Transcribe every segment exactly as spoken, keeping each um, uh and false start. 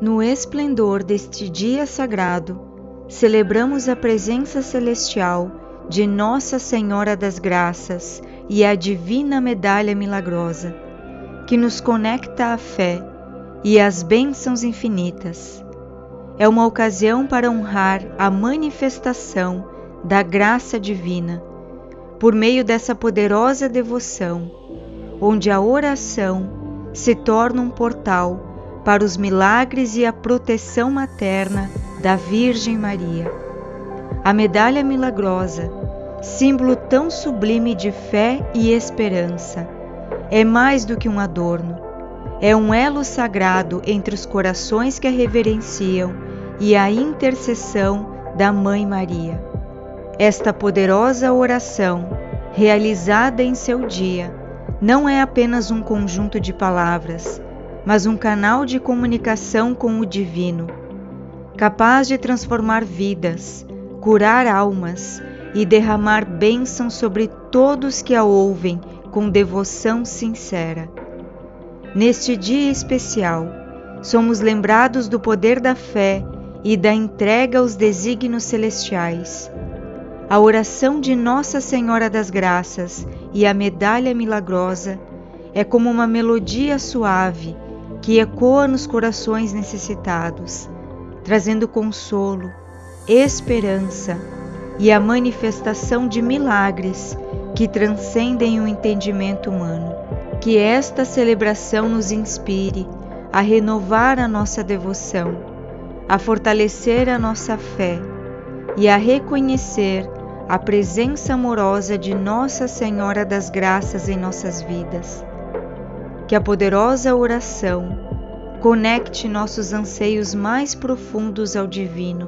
No esplendor deste dia sagrado, celebramos a presença celestial de Nossa Senhora das Graças e a Divina Medalha Milagrosa, que nos conecta à fé e às bênçãos infinitas. É uma ocasião para honrar a manifestação da graça divina, por meio dessa poderosa devoção, onde a oração se torna um portal para os milagres e a proteção materna da Virgem Maria. A medalha milagrosa, símbolo tão sublime de fé e esperança, é mais do que um adorno. É um elo sagrado entre os corações que a reverenciam e a intercessão da Mãe Maria. Esta poderosa oração, realizada em seu dia, não é apenas um conjunto de palavras, mas um canal de comunicação com o divino, capaz de transformar vidas, curar almas e derramar bênçãos sobre todos que a ouvem com devoção sincera. Neste dia especial, somos lembrados do poder da fé e da entrega aos desígnios celestiais. A oração de Nossa Senhora das Graças e a medalha milagrosa é como uma melodia suave que ecoa nos corações necessitados, trazendo consolo, esperança e a manifestação de milagres que transcendem o entendimento humano. Que esta celebração nos inspire a renovar a nossa devoção, a fortalecer a nossa fé e a reconhecer a presença amorosa de Nossa Senhora das Graças em nossas vidas. Que a poderosa oração conecte nossos anseios mais profundos ao divino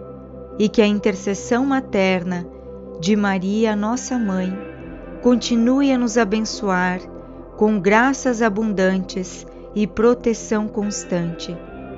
e que a intercessão materna de Maria, nossa Mãe, continue a nos abençoar com graças abundantes e proteção constante.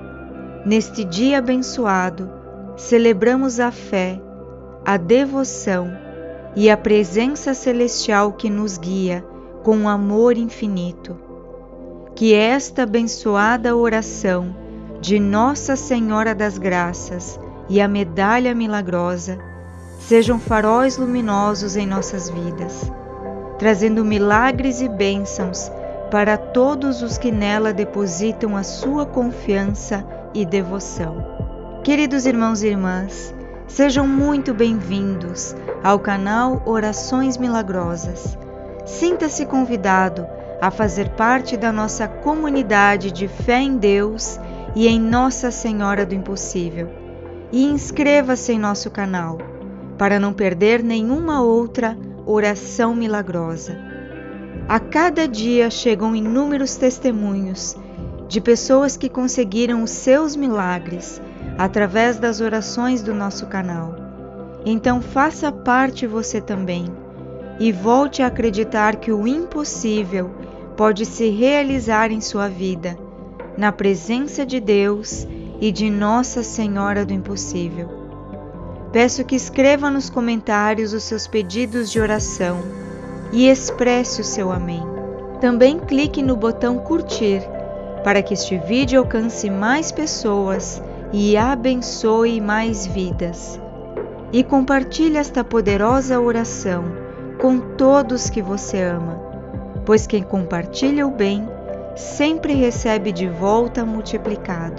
Neste dia abençoado, celebramos a fé, a devoção e a presença celestial que nos guia com um amor infinito. Que esta abençoada oração de Nossa Senhora das Graças e a medalha milagrosa sejam faróis luminosos em nossas vidas, trazendo milagres e bênçãos para todos os que nela depositam a sua confiança e devoção. Queridos irmãos e irmãs, sejam muito bem-vindos ao canal Orações Milagrosas. Sinta-se convidado a fazer parte da nossa comunidade de fé em Deus e em Nossa Senhora do Impossível. E inscreva-se em nosso canal, para não perder nenhuma outra oração milagrosa. A cada dia chegam inúmeros testemunhos de pessoas que conseguiram os seus milagres através das orações do nosso canal. Então faça parte você também e volte a acreditar que o impossível pode se realizar em sua vida, na presença de Deus e de Nossa Senhora do Impossível. Peço que escreva nos comentários os seus pedidos de oração e expresse o seu amém. Também clique no botão curtir para que este vídeo alcance mais pessoas e abençoe mais vidas. E compartilhe esta poderosa oração com todos que você ama, pois quem compartilha o bem sempre recebe de volta multiplicado.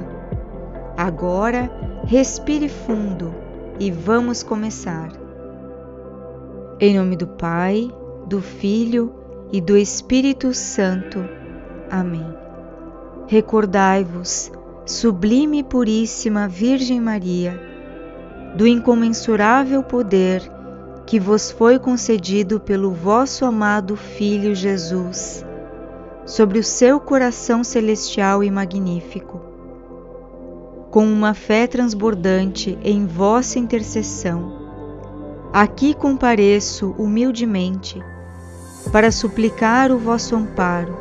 Agora, respire fundo e vamos começar. Em nome do Pai, do Filho e do Espírito Santo. Amém. Recordai-vos, sublime e puríssima Virgem Maria, do incomensurável poder que vos foi concedido pelo vosso amado Filho Jesus, sobre o seu coração celestial e magnífico. Com uma fé transbordante em vossa intercessão, aqui compareço humildemente para suplicar o vosso amparo.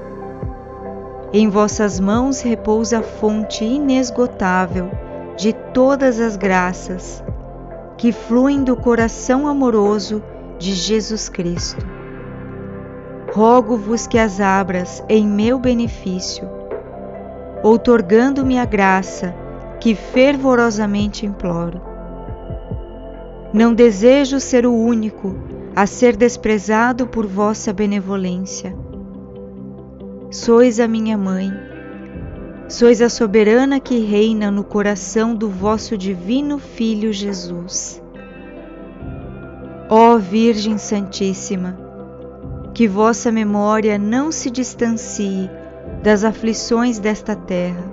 Em vossas mãos repousa a fonte inesgotável de todas as graças que fluem do coração amoroso de Jesus Cristo. Rogo-vos que as abras em meu benefício, outorgando-me a graça que fervorosamente imploro. Não desejo ser o único a ser desprezado por vossa benevolência. Sois a minha mãe, sois a soberana que reina no coração do vosso divino Filho Jesus. Ó Virgem Santíssima, que vossa memória não se distancie das aflições desta terra.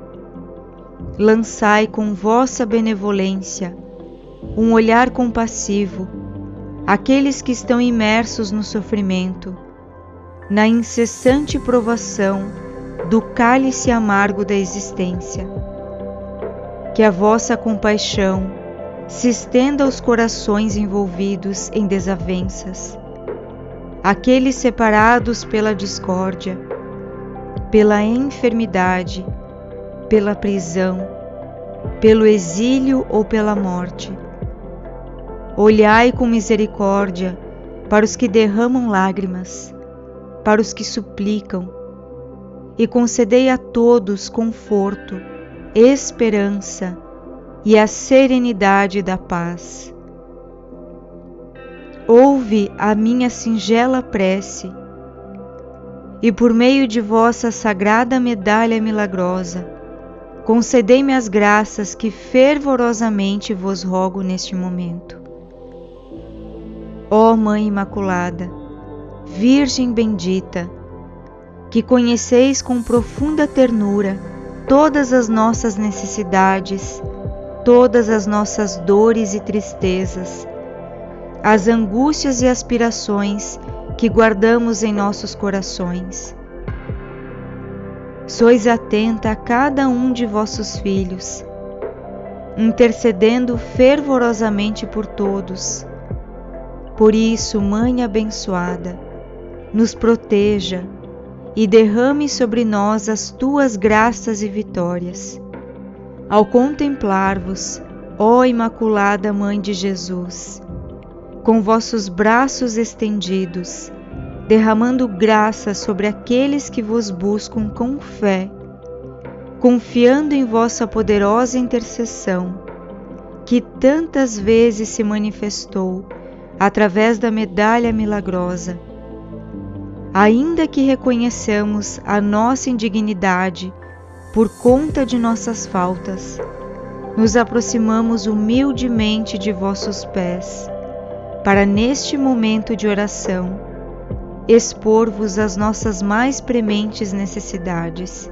Lançai com vossa benevolência um olhar compassivo àqueles que estão imersos no sofrimento, na incessante provação do cálice amargo da existência. Que a vossa compaixão se estenda aos corações envolvidos em desavenças, aqueles separados pela discórdia, pela enfermidade, pela prisão, pelo exílio ou pela morte. Olhai com misericórdia para os que derramam lágrimas, para os que suplicam, e concedei a todos conforto, esperança e a serenidade da paz. Ouve a minha singela prece, e por meio de vossa sagrada medalha milagrosa, concedei-me as graças que fervorosamente vos rogo neste momento. Ó Mãe Imaculada, Virgem bendita, que conheceis com profunda ternura todas as nossas necessidades, todas as nossas dores e tristezas, as angústias e aspirações que guardamos em nossos corações. Sois atenta a cada um de vossos filhos, intercedendo fervorosamente por todos. Por isso, Mãe abençoada, nos proteja e derrame sobre nós as tuas graças e vitórias. Ao contemplar-vos, ó Imaculada Mãe de Jesus, com vossos braços estendidos, derramando graça sobre aqueles que vos buscam com fé, confiando em vossa poderosa intercessão, que tantas vezes se manifestou através da medalha milagrosa. Ainda que reconheçamos a nossa indignidade por conta de nossas faltas, nos aproximamos humildemente de vossos pés, para neste momento de oração expor-vos as nossas mais prementes necessidades.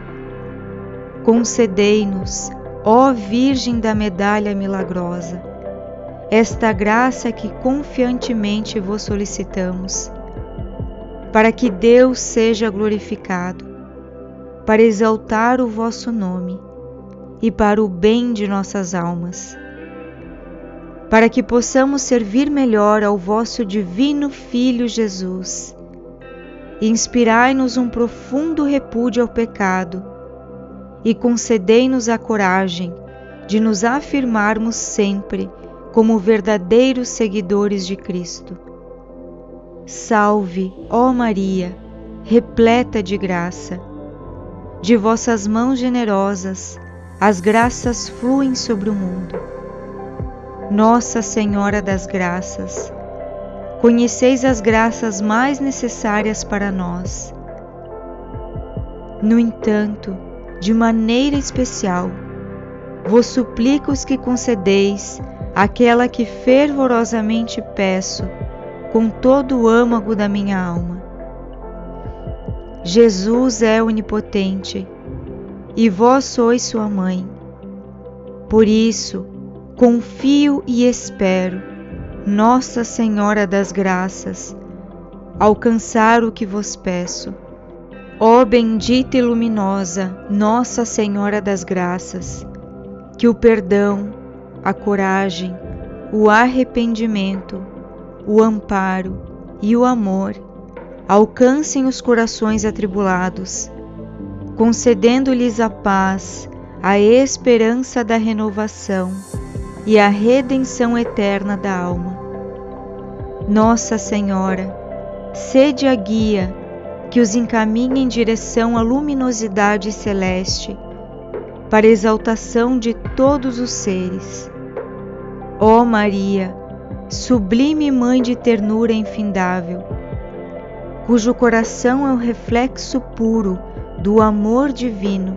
Concedei-nos, ó Virgem da Medalha Milagrosa, esta graça que confiantemente vos solicitamos, para que Deus seja glorificado, para exaltar o vosso nome e para o bem de nossas almas, para que possamos servir melhor ao vosso divino Filho Jesus. Inspirai-nos um profundo repúdio ao pecado e concedei-nos a coragem de nos afirmarmos sempre como verdadeiros seguidores de Cristo. Salve, ó Maria, repleta de graça. De vossas mãos generosas, as graças fluem sobre o mundo. Nossa Senhora das Graças, conheceis as graças mais necessárias para nós. No entanto, de maneira especial, vos suplico que concedeis aquela que fervorosamente peço com todo o âmago da minha alma. Jesus é onipotente e vós sois sua mãe. Por isso, confio e espero, Nossa Senhora das Graças, alcançar o que vos peço. Ó bendita e luminosa Nossa Senhora das Graças, que o perdão, a coragem, o arrependimento, o amparo e o amor alcancem os corações atribulados, concedendo-lhes a paz, a esperança da renovação e a redenção eterna da alma. Nossa Senhora, sede a guia que os encaminha em direção à luminosidade celeste, para exaltação de todos os seres. Ó Maria, sublime Mãe de ternura infindável, cujo coração é o reflexo puro do amor divino,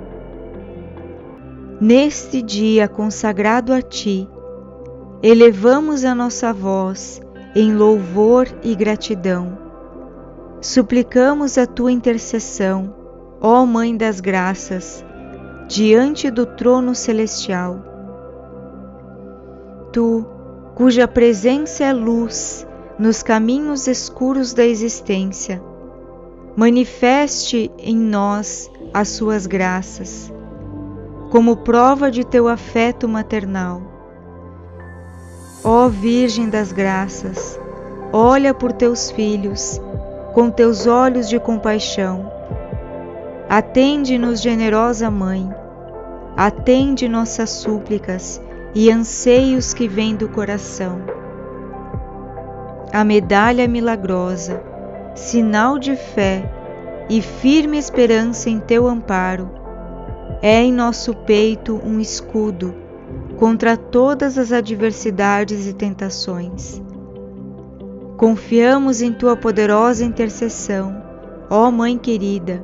neste dia consagrado a Ti, elevamos a nossa voz em louvor e gratidão. Suplicamos a Tua intercessão, ó Mãe das Graças, diante do trono celestial. Tu, cuja presença é luz nos caminhos escuros da existência, manifeste em nós as Suas graças, como prova de Teu afeto maternal. Ó Virgem das Graças, olha por Teus filhos com Teus olhos de compaixão. Atende-nos, generosa Mãe, atende nossas súplicas e anseios que vêm do coração. A medalha milagrosa, sinal de fé e firme esperança em Teu amparo, é em nosso peito um escudo contra todas as adversidades e tentações. Confiamos em Tua poderosa intercessão, ó Mãe querida,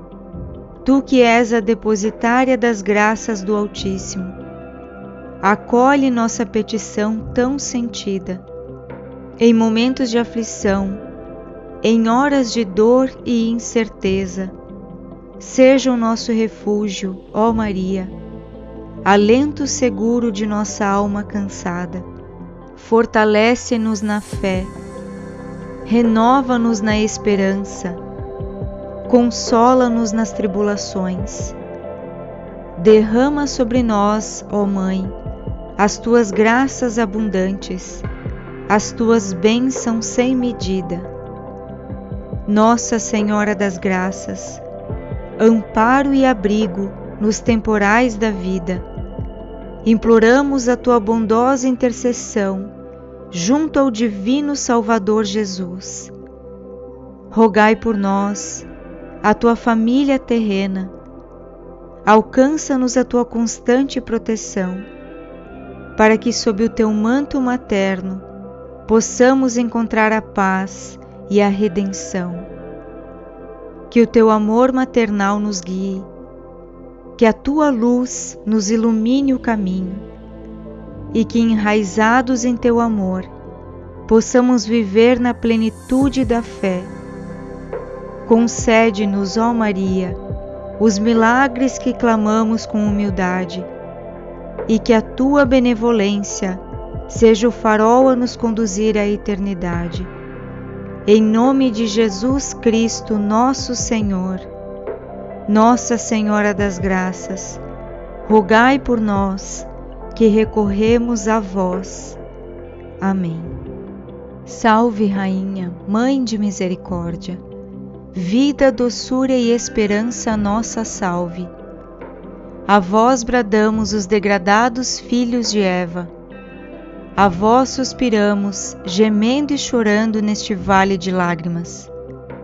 Tu que és a depositária das graças do Altíssimo. Acolhe nossa petição tão sentida. Em momentos de aflição, em horas de dor e incerteza, seja o nosso refúgio, ó Maria, alento seguro de nossa alma cansada. Fortalece-nos na fé, renova-nos na esperança, consola-nos nas tribulações. Derrama sobre nós, ó Mãe, as Tuas graças abundantes, as Tuas bênçãos sem medida. Nossa Senhora das Graças, amparo e abrigo nos temporais da vida, imploramos a Tua bondosa intercessão junto ao Divino Salvador Jesus. Rogai por nós, a Tua família terrena, alcança-nos a Tua constante proteção, para que sob o Teu manto materno possamos encontrar a paz e a redenção. Que o Teu amor maternal nos guie, que a Tua luz nos ilumine o caminho, e que, enraizados em Teu amor, possamos viver na plenitude da fé. Concede-nos, ó Maria, os milagres que clamamos com humildade, e que a Tua benevolência seja o farol a nos conduzir à eternidade. Em nome de Jesus Cristo, nosso Senhor. Nossa Senhora das Graças, rogai por nós, que recorremos a vós. Amém. Salve, Rainha, Mãe de Misericórdia, vida, doçura e esperança nossa salve. A vós bradamos os degradados filhos de Eva, a vós suspiramos, gemendo e chorando neste vale de lágrimas.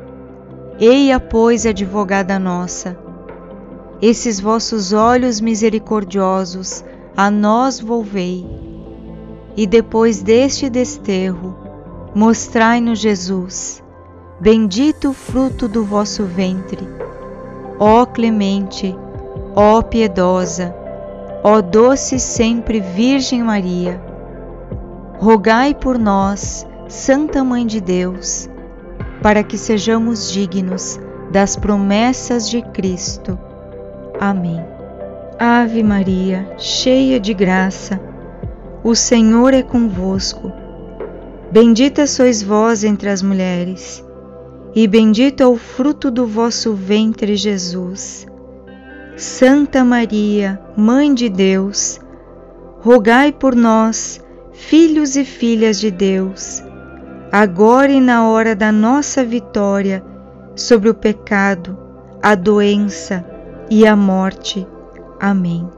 Eia, pois, advogada nossa, esses vossos olhos misericordiosos a nós volvei, e depois deste desterro, mostrai-nos Jesus, bendito o fruto do vosso ventre. Ó clemente, ó piedosa, ó doce sempre Virgem Maria, rogai por nós, Santa Mãe de Deus, para que sejamos dignos das promessas de Cristo. Amém. Ave Maria, cheia de graça, o Senhor é convosco. Bendita sois vós entre as mulheres, e bendito é o fruto do vosso ventre, Jesus. Santa Maria, Mãe de Deus, rogai por nós, filhos e filhas de Deus, agora e na hora da nossa vitória sobre o pecado, a doença e a morte. Amém.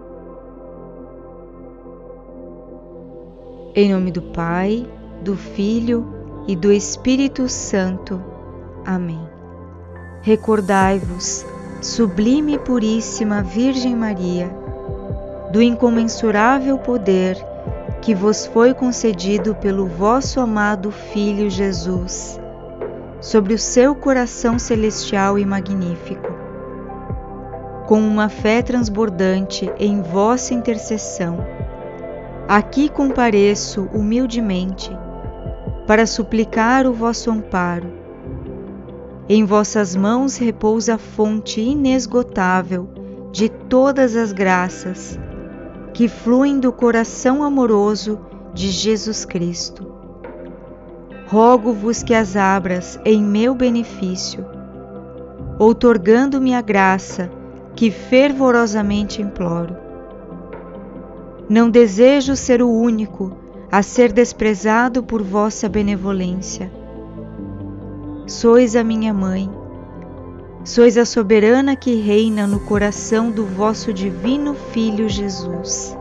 Em nome do Pai, do Filho e do Espírito Santo. Amém. Recordai-vos, Sublime e puríssima Virgem Maria, do incomensurável poder que vos foi concedido pelo vosso amado Filho Jesus, sobre o seu coração celestial e magnífico, com uma fé transbordante em vossa intercessão, aqui compareço humildemente para suplicar o vosso amparo. Em vossas mãos repousa a fonte inesgotável de todas as graças que fluem do coração amoroso de Jesus Cristo. Rogo-vos que as abras em meu benefício, outorgando-me a graça que fervorosamente imploro. Não desejo ser o único a ser desprezado por vossa benevolência. Sois a minha mãe, sois a soberana que reina no coração do vosso divino Filho Jesus.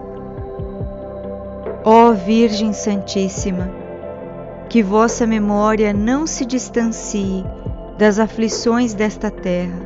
Ó Virgem Santíssima, que vossa memória não se distancie das aflições desta terra.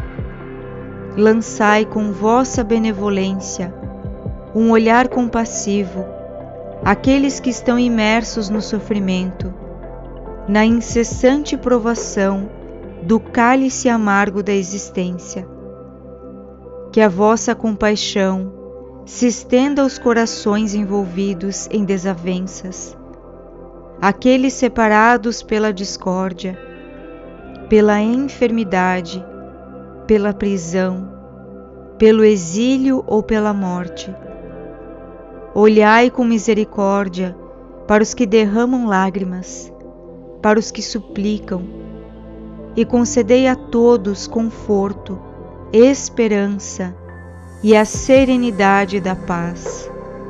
Lançai com vossa benevolência um olhar compassivo àqueles que estão imersos no sofrimento, na incessante provação do cálice amargo da existência. Que a vossa compaixão se estenda aos corações envolvidos em desavenças, aqueles separados pela discórdia, pela enfermidade, pela prisão, pelo exílio ou pela morte. Olhai com misericórdia para os que derramam lágrimas, para os que suplicam, e concedei a todos conforto, esperança e a serenidade da paz.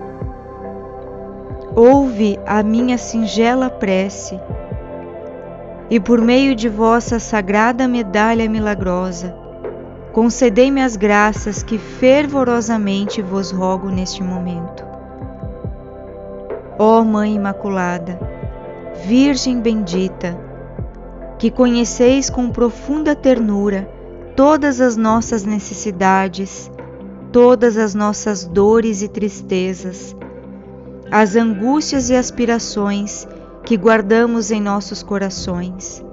Ouve a minha singela prece, e por meio de vossa sagrada medalha milagrosa, concedei-me as graças que fervorosamente vos rogo neste momento. Ó Mãe Imaculada, Virgem bendita, que conheceis com profunda ternura todas as nossas necessidades, todas as nossas dores e tristezas, as angústias e aspirações que guardamos em nossos corações.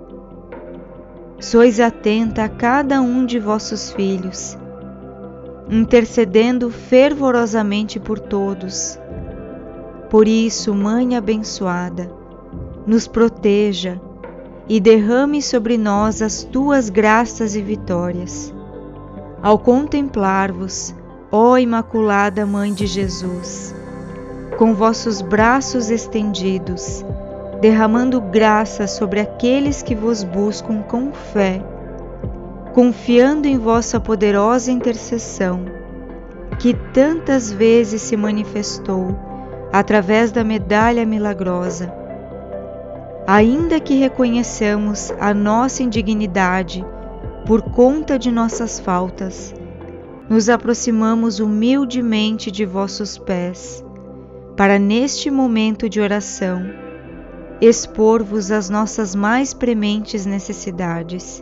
Sois atenta a cada um de vossos filhos, intercedendo fervorosamente por todos. Por isso, Mãe abençoada, nos proteja e derrame sobre nós as tuas graças e vitórias. Ao contemplar-vos, ó Imaculada Mãe de Jesus, com vossos braços estendidos, derramando graça sobre aqueles que vos buscam com fé, confiando em vossa poderosa intercessão, que tantas vezes se manifestou através da medalha milagrosa. Ainda que reconheçamos a nossa indignidade por conta de nossas faltas, nos aproximamos humildemente de vossos pés, para neste momento de oração expor-vos as nossas mais prementes necessidades.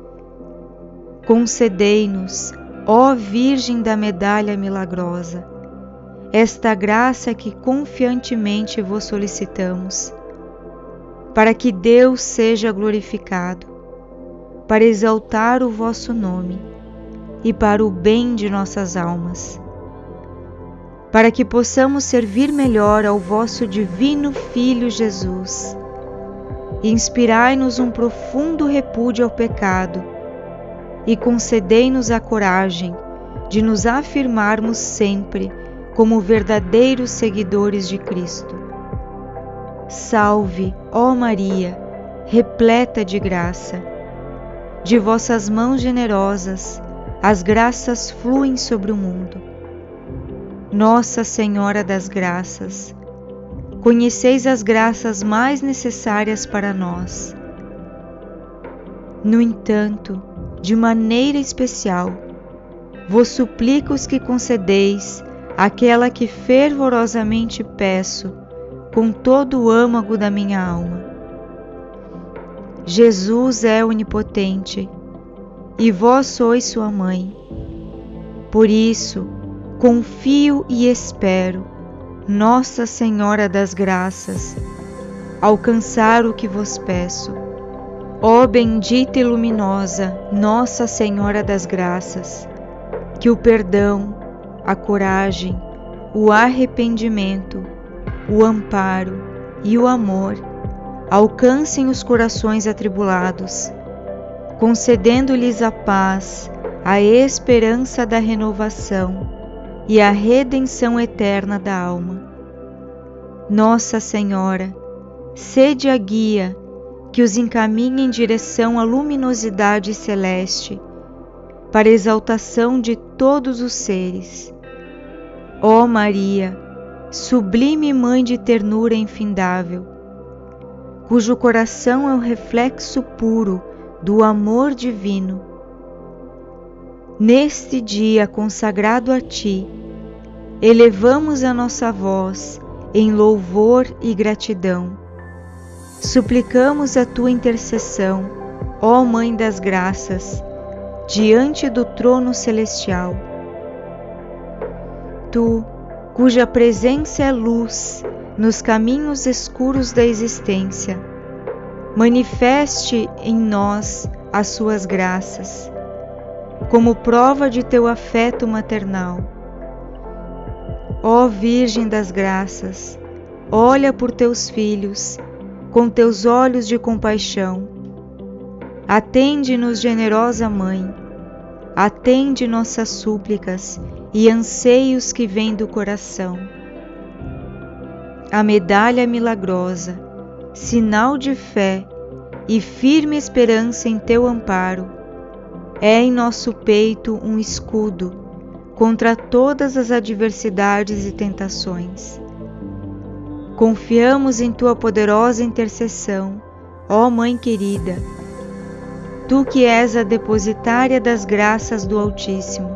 Concedei-nos, ó Virgem da medalha milagrosa, esta graça que confiantemente vos solicitamos, para que Deus seja glorificado, para exaltar o vosso nome e para o bem de nossas almas, para que possamos servir melhor ao vosso divino Filho Jesus. Inspirai-nos um profundo repúdio ao pecado e concedei-nos a coragem de nos afirmarmos sempre como verdadeiros seguidores de Cristo. Salve, ó Maria, repleta de graça. De vossas mãos generosas, as graças fluem sobre o mundo. Nossa Senhora das Graças, conheceis as graças mais necessárias para nós. No entanto, de maneira especial, vos suplico que concedeis aquela que fervorosamente peço com todo o âmago da minha alma. Jesus é onipotente e vós sois sua mãe. Por isso, confio e espero, Nossa Senhora das Graças, alcançar o que vos peço. Ó bendita e luminosa Nossa Senhora das Graças, que o perdão, a coragem, o arrependimento, o amparo e o amor alcancem os corações atribulados, concedendo-lhes a paz, a esperança da renovação e a redenção eterna da alma. Nossa Senhora, sede a guia que os encaminha em direção à luminosidade celeste, para a exaltação de todos os seres. Ó Maria, sublime Mãe de ternura infindável, cujo coração é o reflexo puro do amor divino, neste dia consagrado a Ti, elevamos a nossa voz em louvor e gratidão. Suplicamos a Tua intercessão, ó Mãe das Graças, diante do trono celestial. Tu, cuja presença é luz nos caminhos escuros da existência, manifeste em nós as suas graças, como prova de teu afeto maternal. Ó Virgem das Graças, olha por teus filhos com teus olhos de compaixão. Atende-nos, generosa Mãe, atende nossas súplicas e anseios que vêm do coração. A medalha milagrosa, sinal de fé e firme esperança em teu amparo, é em nosso peito um escudo contra todas as adversidades e tentações. Confiamos em tua poderosa intercessão, ó Mãe querida, tu que és a depositária das graças do Altíssimo.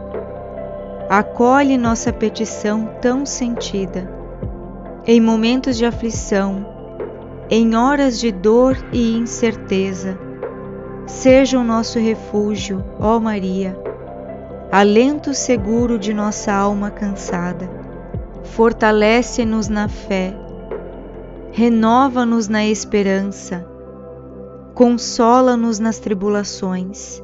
Acolhe nossa petição tão sentida. Em momentos de aflição, em horas de dor e incerteza, seja o nosso refúgio, ó Maria, alento seguro de nossa alma cansada. Fortalece-nos na fé, renova-nos na esperança, consola-nos nas tribulações.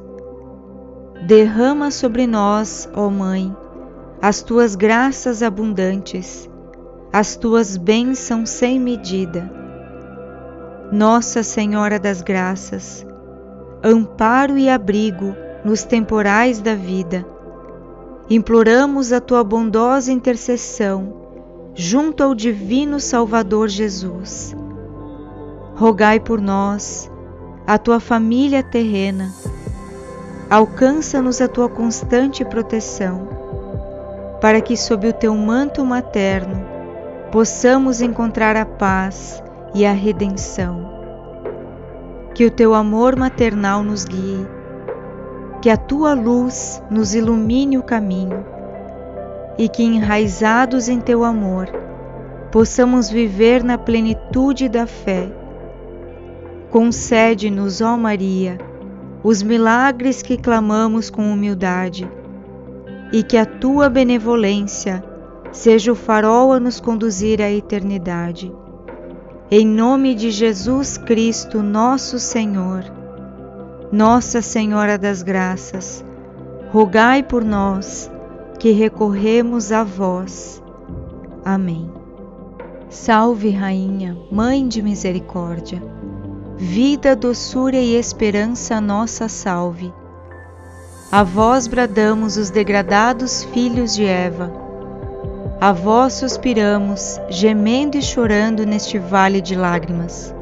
Derrama sobre nós, ó Mãe, as tuas graças abundantes, as tuas bênçãos sem medida. Nossa Senhora das Graças, amparo e abrigo nos temporais da vida, imploramos a tua bondosa intercessão junto ao divino Salvador Jesus. Rogai por nós, a tua família terrena, alcança-nos a tua constante proteção, para que sob o teu manto materno possamos encontrar a paz e a redenção. Que o teu amor maternal nos guie, que a tua luz nos ilumine o caminho e que, enraizados em teu amor, possamos viver na plenitude da fé. Concede-nos, ó Maria, os milagres que clamamos com humildade, e que a tua benevolência seja o farol a nos conduzir à eternidade. Em nome de Jesus Cristo, nosso Senhor. Nossa Senhora das Graças, rogai por nós, que recorremos a vós. Amém. Salve, Rainha, Mãe de Misericórdia, vida, doçura e esperança nossa salve. A vós bradamos os degradados filhos de Eva, a vós suspiramos, gemendo e chorando neste vale de lágrimas.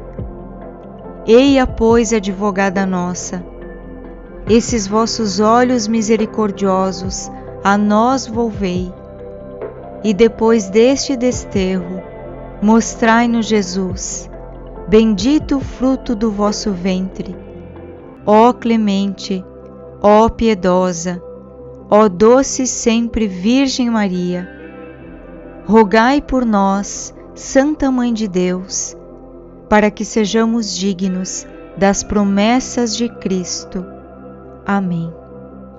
Eia, pois, advogada nossa, esses vossos olhos misericordiosos a nós volvei, e depois deste desterro, mostrai-nos Jesus, bendito o fruto do vosso ventre. Ó clemente, ó piedosa, ó doce sempre Virgem Maria, rogai por nós, Santa Mãe de Deus, para que sejamos dignos das promessas de Cristo. Amém.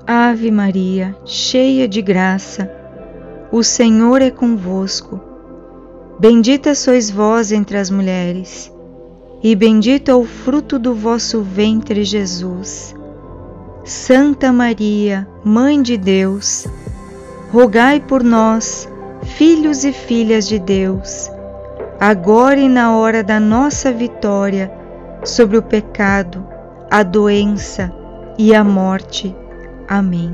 Ave Maria, cheia de graça, o Senhor é convosco. Bendita sois vós entre as mulheres, e bendito é o fruto do vosso ventre, Jesus. Santa Maria, Mãe de Deus, rogai por nós, filhos e filhas de Deus, agora e na hora da nossa vitória sobre o pecado, a doença e a morte. Amém.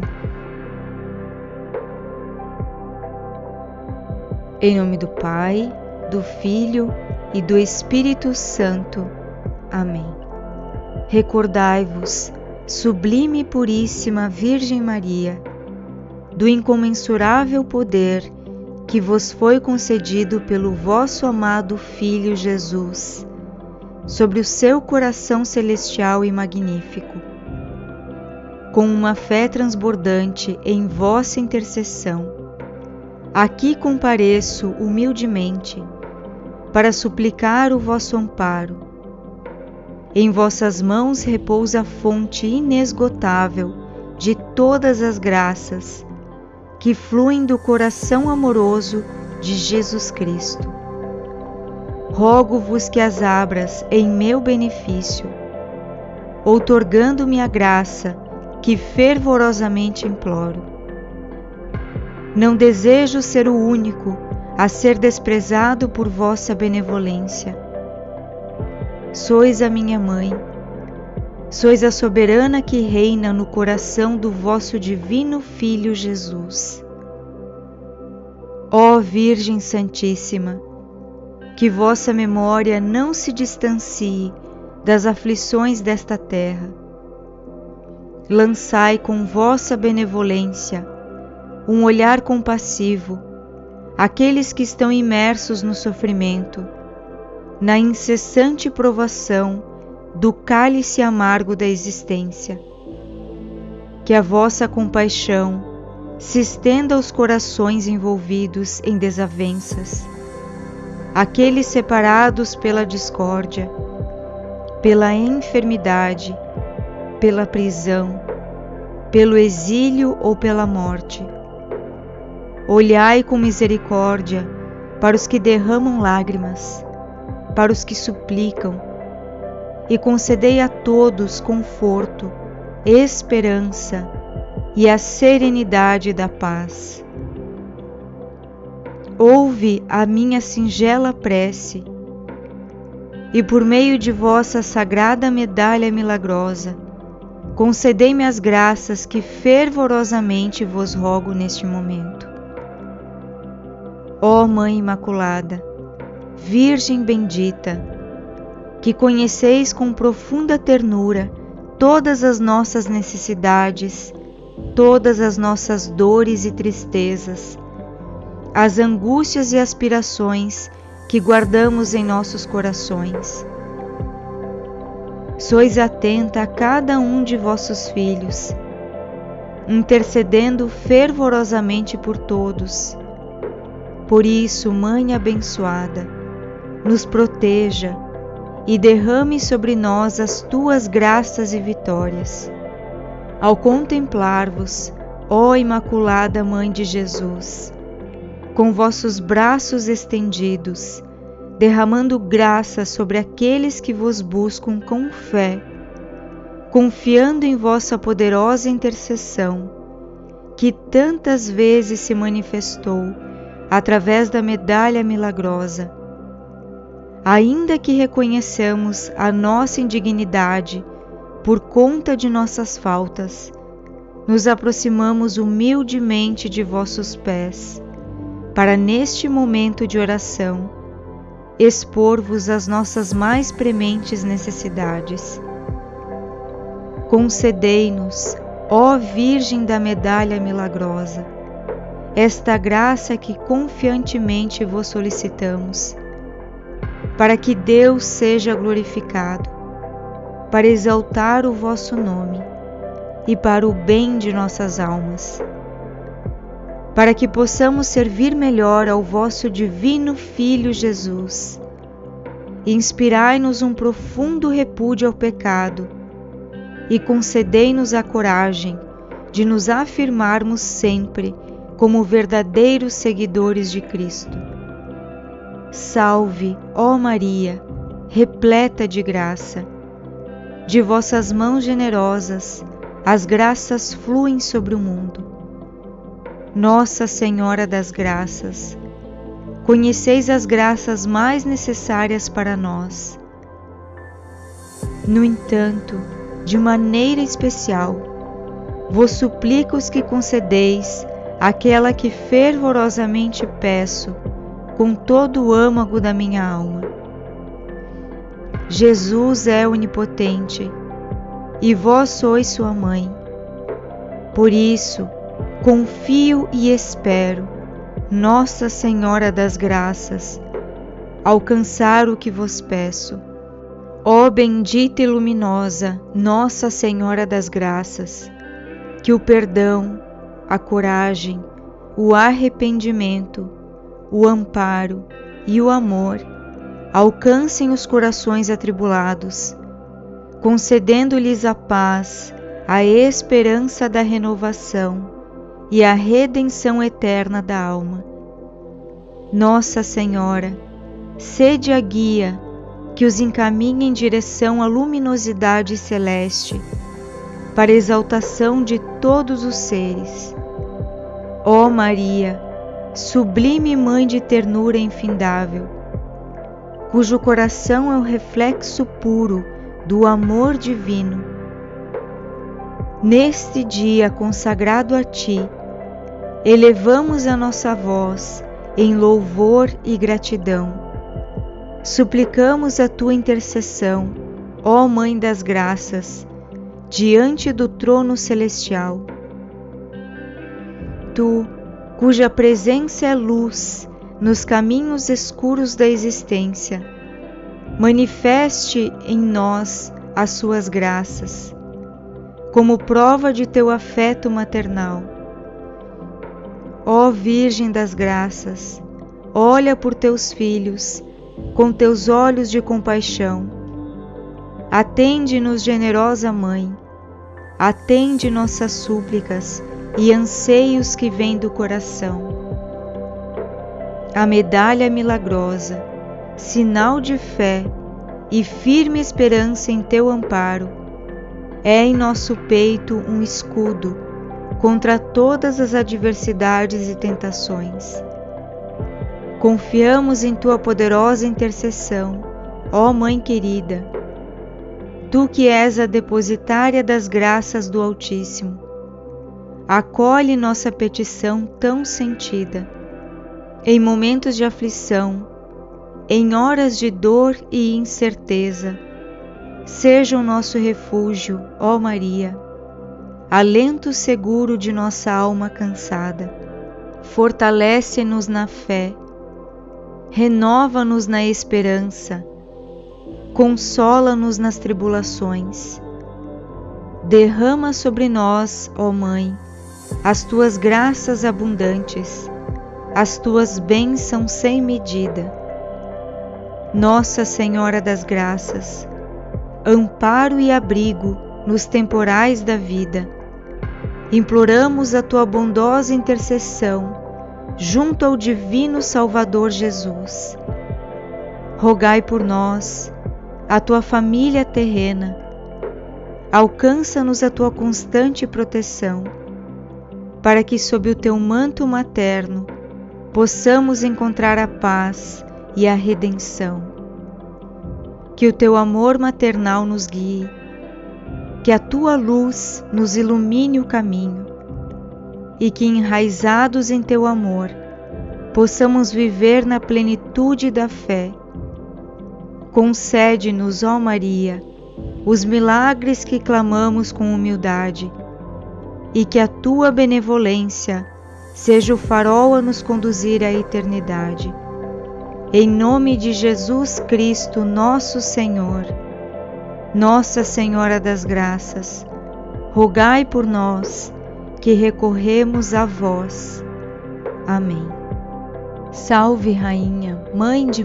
Em nome do Pai, do Filho e do Espírito Santo. Amém. Recordai-vos, sublime e puríssima Virgem Maria, do incomensurável poder que vos foi concedido pelo vosso amado Filho Jesus, sobre o seu coração celestial e magnífico. Com uma fé transbordante em vossa intercessão, aqui compareço humildemente para suplicar o vosso amparo. Em vossas mãos repousa a fonte inesgotável de todas as graças que fluem do coração amoroso de Jesus Cristo. Rogo-vos que as abras em meu benefício, outorgando-me a graça que fervorosamente imploro. Não desejo ser o único a ser desprezado por vossa benevolência. Sois a minha mãe, sois a soberana que reina no coração do vosso divino Filho Jesus. Ó Virgem Santíssima, que vossa memória não se distancie das aflições desta terra. Lançai com vossa benevolência um olhar compassivo àqueles que estão imersos no sofrimento, na incessante provação do cálice amargo da existência. Que a vossa compaixão se estenda aos corações envolvidos em desavenças, aqueles separados pela discórdia, pela enfermidade, pela prisão, pelo exílio ou pela morte. Olhai com misericórdia para os que derramam lágrimas, para os que suplicam, e concedei a todos conforto, esperança e a serenidade da paz. Ouve a minha singela prece, e por meio de vossa sagrada medalha milagrosa, concedei-me as graças que fervorosamente vos rogo neste momento. Ó Mãe Imaculada, Virgem bendita, que conheceis com profunda ternura todas as nossas necessidades, todas as nossas dores e tristezas, as angústias e aspirações que guardamos em nossos corações. Sois atenta a cada um de vossos filhos, intercedendo fervorosamente por todos. Por isso, Mãe abençoada, nos proteja e derrame sobre nós as tuas graças e vitórias. Ao contemplar-vos, ó Imaculada Mãe de Jesus, com vossos braços estendidos, derramando graça sobre aqueles que vos buscam com fé, confiando em vossa poderosa intercessão, que tantas vezes se manifestou através da medalha milagrosa. Ainda que reconheçamos a nossa indignidade por conta de nossas faltas, nos aproximamos humildemente de vossos pés, para neste momento de oração, expor-vos as nossas mais prementes necessidades. Concedei-nos, ó Virgem da medalha milagrosa, esta graça que confiantemente vos solicitamos, para que Deus seja glorificado, para exaltar o vosso nome e para o bem de nossas almas, para que possamos servir melhor ao vosso divino Filho Jesus. Inspirai-nos um profundo repúdio ao pecado e concedei-nos a coragem de nos afirmarmos sempre como verdadeiros seguidores de Cristo. Salve, ó Maria, repleta de graça. De vossas mãos generosas, as graças fluem sobre o mundo. Nossa Senhora das Graças, conheceis as graças mais necessárias para nós. No entanto, de maneira especial, vos suplico que concedeis aquela que fervorosamente peço com todo o âmago da minha alma. Jesus é onipotente e vós sois sua mãe. Por isso, confio e espero, Nossa Senhora das Graças, alcançar o que vos peço. Ó bendita e luminosa Nossa Senhora das Graças, que o perdão, a coragem, o arrependimento, o amparo e o amor alcancem os corações atribulados, concedendo-lhes a paz, a esperança da renovação e a redenção eterna da alma. Nossa Senhora, sede a guia que os encaminhe em direção à luminosidade celeste, para a exaltação de todos os seres. Ó Maria, sublime Mãe de ternura infindável, cujo coração é o reflexo puro do amor divino, neste dia consagrado a Ti, elevamos a nossa voz em louvor e gratidão. Suplicamos a Tua intercessão, ó Mãe das Graças, diante do trono celestial. Tu, cuja presença é luz nos caminhos escuros da existência, manifeste em nós as suas graças, como prova de teu afeto maternal. Ó Virgem das Graças, olha por teus filhos com teus olhos de compaixão. Atende-nos, generosa Mãe, atende nossas súplicas e anseios que vêm do coração. A medalha milagrosa, sinal de fé e firme esperança em teu amparo, é em nosso peito um escudo contra todas as adversidades e tentações. Confiamos em tua poderosa intercessão, ó Mãe querida, tu que és a depositária das graças do Altíssimo. Acolhe nossa petição tão sentida. Em momentos de aflição, em horas de dor e incerteza, seja o nosso refúgio, ó Maria, alento seguro de nossa alma cansada. Fortalece-nos na fé, renova-nos na esperança, consola-nos nas tribulações. Derrama sobre nós, ó Mãe, as tuas graças abundantes, as tuas bênçãos sem medida. Nossa Senhora das Graças, amparo e abrigo nos temporais da vida, imploramos a tua bondosa intercessão junto ao divino Salvador Jesus. Rogai por nós, a tua família terrena, alcança-nos a tua constante proteção, para que sob o teu manto materno possamos encontrar a paz e a redenção. Que o teu amor maternal nos guie, que a tua luz nos ilumine o caminho, e que, enraizados em teu amor, possamos viver na plenitude da fé. Concede-nos, ó Maria, os milagres que clamamos com humildade, e que a tua benevolência seja o farol a nos conduzir à eternidade. Em nome de Jesus Cristo, nosso Senhor, Nossa Senhora das Graças, rogai por nós que recorremos a vós. Amém. Salve, Rainha, Mãe de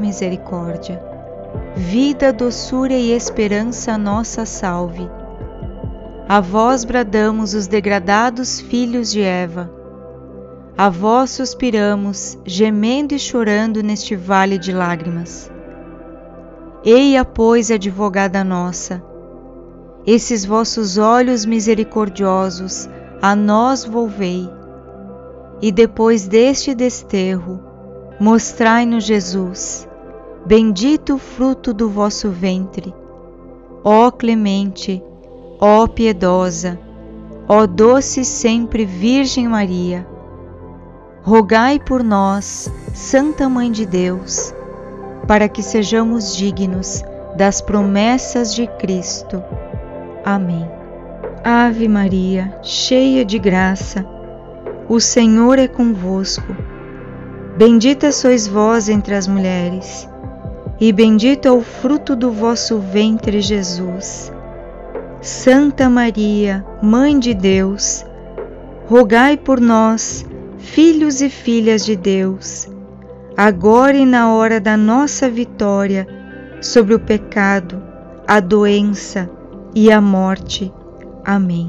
Misericórdia, vida, doçura e esperança nossa salve. A vós bradamos os degradados filhos de Eva. A vós suspiramos, gemendo e chorando neste vale de lágrimas. Eia, pois, advogada nossa, esses vossos olhos misericordiosos a nós volvei, e depois deste desterro, mostrai-nos Jesus, bendito o fruto do vosso ventre. Ó clemente, ó piedosa, ó doce sempre Virgem Maria, rogai por nós, Santa Mãe de Deus, para que sejamos dignos das promessas de Cristo. Amém. Ave Maria, cheia de graça, o Senhor é convosco. Bendita sois vós entre as mulheres, e bendito é o fruto do vosso ventre, Jesus. Santa Maria, Mãe de Deus, rogai por nós, filhos e filhas de Deus, agora e na hora da nossa vitória sobre o pecado, a doença e a morte. Amém.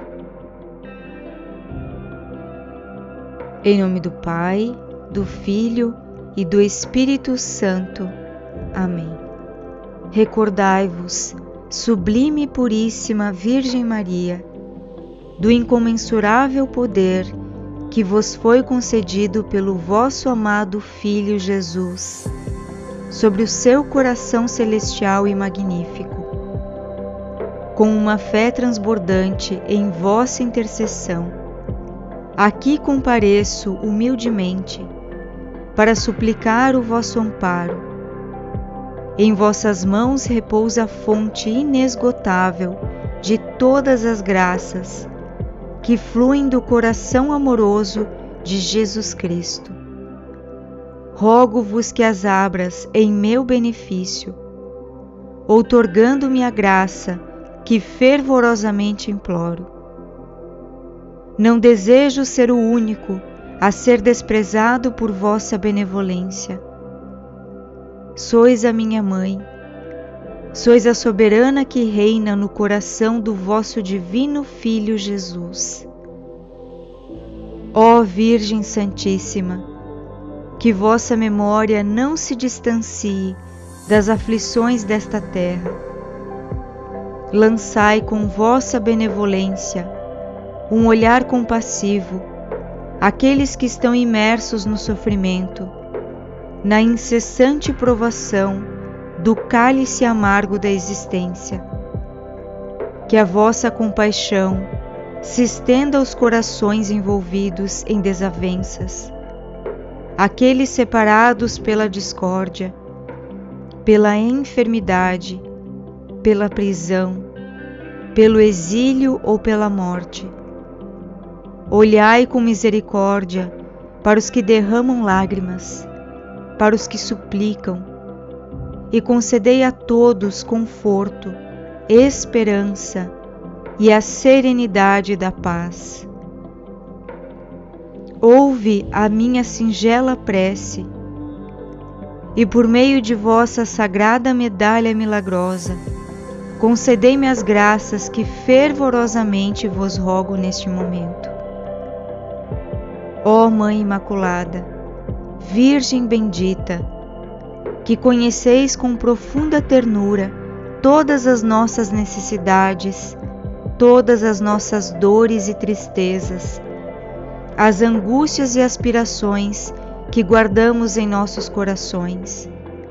Em nome do Pai, do Filho e do Espírito Santo. Amém. Recordai-vos, sublime e puríssima Virgem Maria, do incomensurável poder que vos foi concedido pelo vosso amado Filho Jesus, sobre o seu coração celestial e magnífico. Com uma fé transbordante em vossa intercessão, aqui compareço humildemente para suplicar o vosso amparo. Em vossas mãos repousa a fonte inesgotável de todas as graças que fluem do coração amoroso de Jesus Cristo. Rogo-vos que as abras em meu benefício, outorgando-me a graça que fervorosamente imploro. Não desejo ser o único a ser desprezado por vossa benevolência. Sois a minha mãe, sois a soberana que reina no coração do vosso divino Filho Jesus. Ó Virgem Santíssima, que vossa memória não se distancie das aflições desta terra. Lançai com vossa benevolência um olhar compassivo àqueles que estão imersos no sofrimento, na incessante provação do cálice amargo da existência. Que a vossa compaixão se estenda aos corações envolvidos em desavenças, aqueles separados pela discórdia, pela enfermidade, pela prisão, pelo exílio ou pela morte. Olhai com misericórdia para os que derramam lágrimas, para os que suplicam, e concedei a todos conforto, esperança e a serenidade da paz. Ouve a minha singela prece, e por meio de vossa sagrada medalha milagrosa, concedei-me as graças que fervorosamente vos rogo neste momento. Ó Mãe Imaculada, Virgem bendita, que conheceis com profunda ternura todas as nossas necessidades, todas as nossas dores e tristezas, as angústias e aspirações que guardamos em nossos corações.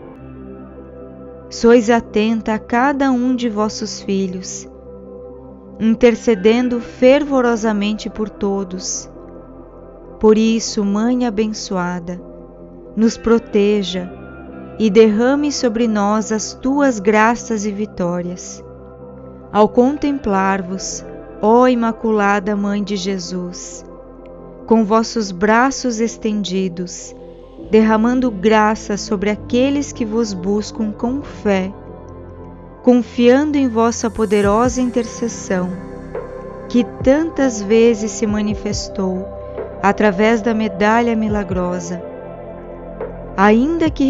Sois atenta a cada um de vossos filhos, intercedendo fervorosamente por todos. Por isso, Mãe abençoada, nos proteja e derrame sobre nós as tuas graças e vitórias. Ao contemplar-vos, ó Imaculada Mãe de Jesus, com vossos braços estendidos, derramando graça sobre aqueles que vos buscam com fé, confiando em vossa poderosa intercessão, que tantas vezes se manifestou através da medalha milagrosa. Ainda que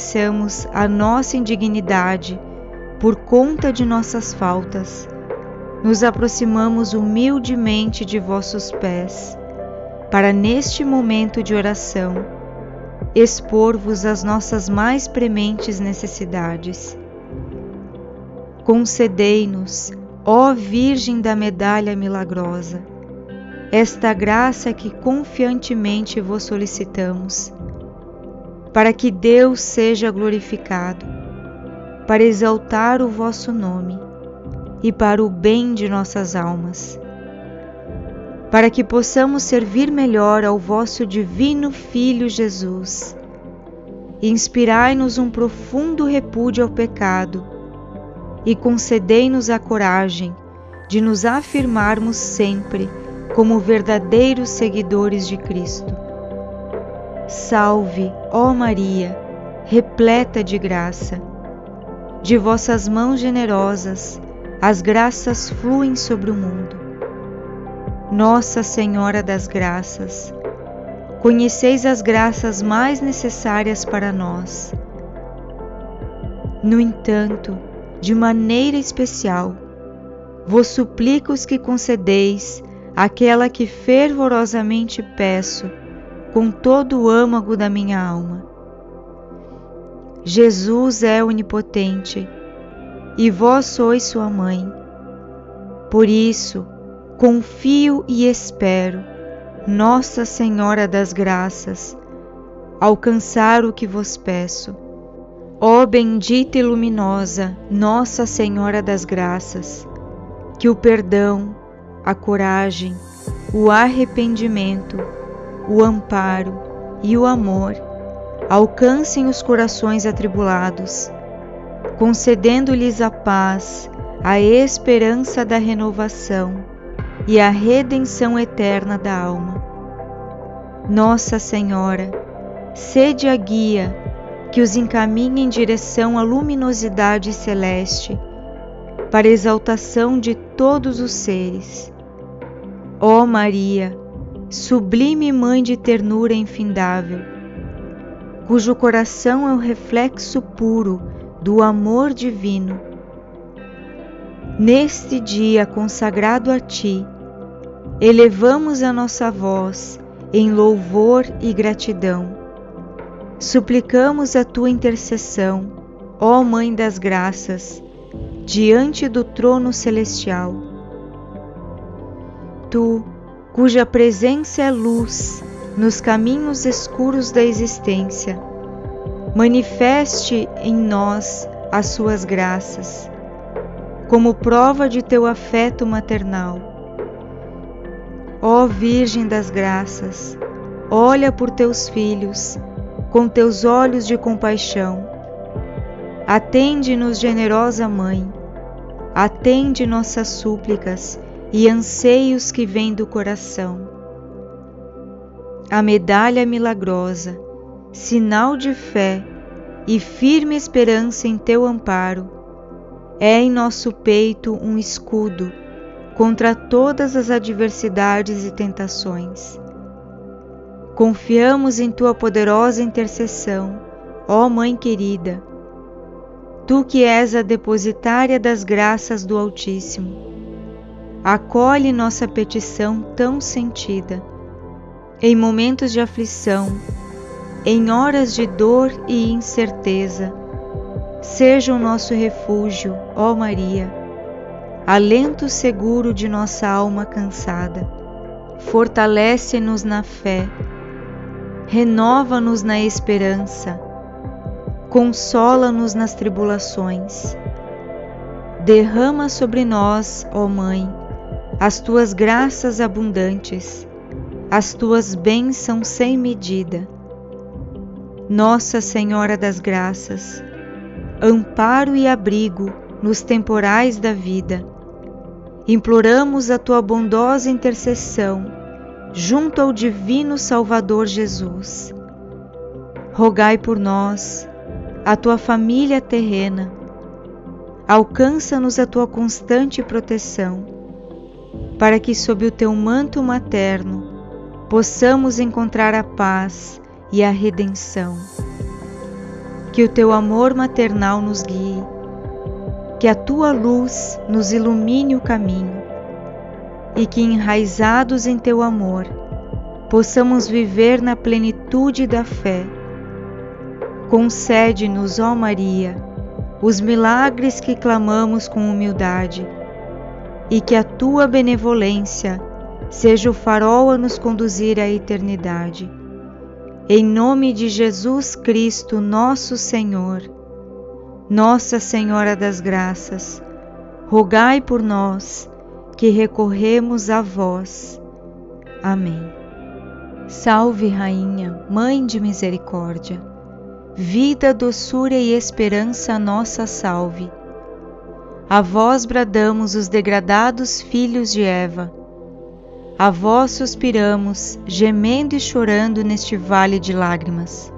reconheçamos a nossa indignidade por conta de nossas faltas, nos aproximamos humildemente de vossos pés, para neste momento de oração expor-vos as nossas mais prementes necessidades. Concedei-nos, ó Virgem da Medalha Milagrosa, esta graça que confiantemente vos solicitamos, para que Deus seja glorificado, para exaltar o vosso nome e para o bem de nossas almas, para que possamos servir melhor ao vosso divino Filho Jesus. Inspirai-nos um profundo repúdio ao pecado e concedei-nos a coragem de nos afirmarmos sempre como verdadeiros seguidores de Cristo. Salve, ó Maria, repleta de graça. De vossas mãos generosas, as graças fluem sobre o mundo. Nossa Senhora das Graças, conheceis as graças mais necessárias para nós. No entanto, de maneira especial, vos suplico que concedeis aquela que fervorosamente peço com todo o âmago da minha alma. Jesus é onipotente e vós sois sua mãe. Por isso, confio e espero, Nossa Senhora das Graças, alcançar o que vos peço. Ó bendita e luminosa Nossa Senhora das Graças, que o perdão, a coragem, o arrependimento, o amparo e o amor alcancem os corações atribulados, concedendo-lhes a paz, a esperança da renovação e a redenção eterna da alma. Nossa Senhora, sede a guia que os encaminhe em direção à luminosidade celeste, para exaltação de todos os seres. Ó Maria, sublime Mãe de ternura infindável, cujo coração é o reflexo puro do amor divino, neste dia consagrado a Ti, elevamos a nossa voz em louvor e gratidão. Suplicamos a Tua intercessão, ó Mãe das Graças, diante do trono celestial. Tu, cuja presença é luz nos caminhos escuros da existência, manifeste em nós as suas graças, como prova de teu afeto maternal. Ó Virgem das Graças, olha por teus filhos com teus olhos de compaixão. Atende-nos, generosa Mãe, atende nossas súplicas e anseios que vêm do coração. A medalha milagrosa, sinal de fé e firme esperança em teu amparo, é em nosso peito um escudo contra todas as adversidades e tentações. Confiamos em tua poderosa intercessão, ó Mãe querida, tu que és a depositária das graças do Altíssimo. Acolhe nossa petição tão sentida. Em momentos de aflição, em horas de dor e incerteza, seja o nosso refúgio, ó Maria, alento seguro de nossa alma cansada. Fortalece-nos na fé, renova-nos na esperança, consola-nos nas tribulações. Derrama sobre nós, ó Mãe, as tuas graças abundantes, as tuas bênçãos sem medida. Nossa Senhora das Graças, amparo e abrigo nos temporais da vida, imploramos a tua bondosa intercessão junto ao divino Salvador Jesus. Rogai por nós, a tua família terrena, alcança-nos a tua constante proteção, para que sob o teu manto materno possamos encontrar a paz e a redenção. Que o teu amor maternal nos guie, que a tua luz nos ilumine o caminho e que, enraizados em teu amor, possamos viver na plenitude da fé. Concede-nos, ó Maria, os milagres que clamamos com humildade, e que a tua benevolência seja o farol a nos conduzir à eternidade. Em nome de Jesus Cristo, nosso Senhor. Nossa Senhora das Graças, rogai por nós que recorremos a vós. Amém. Salve, Rainha, Mãe de Misericórdia, vida, doçura e esperança nossa salve. A vós bradamos os degradados filhos de Eva, a vós suspiramos, gemendo e chorando neste vale de lágrimas.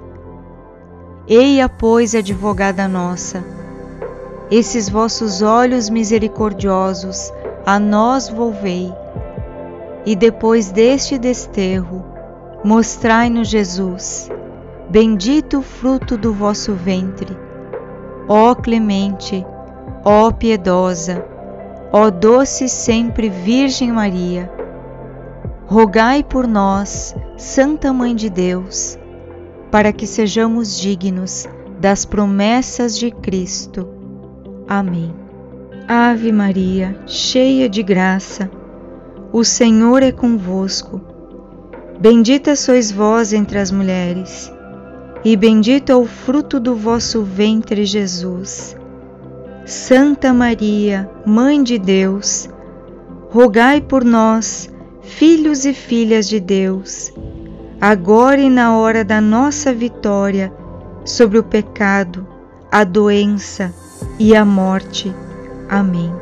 Eia, pois, advogada nossa, esses vossos olhos misericordiosos a nós volvei, e depois deste desterro, mostrai-nos Jesus, bendito o fruto do vosso ventre. Ó clemente, ó piedosa, ó doce sempre Virgem Maria, rogai por nós, Santa Mãe de Deus, para que sejamos dignos das promessas de Cristo. Amém. Ave Maria, cheia de graça, o Senhor é convosco. Bendita sois vós entre as mulheres, e bendito é o fruto do vosso ventre, Jesus. Santa Maria, Mãe de Deus, rogai por nós, filhos e filhas de Deus, agora e na hora da nossa vitória sobre o pecado, a doença e a morte. Amém.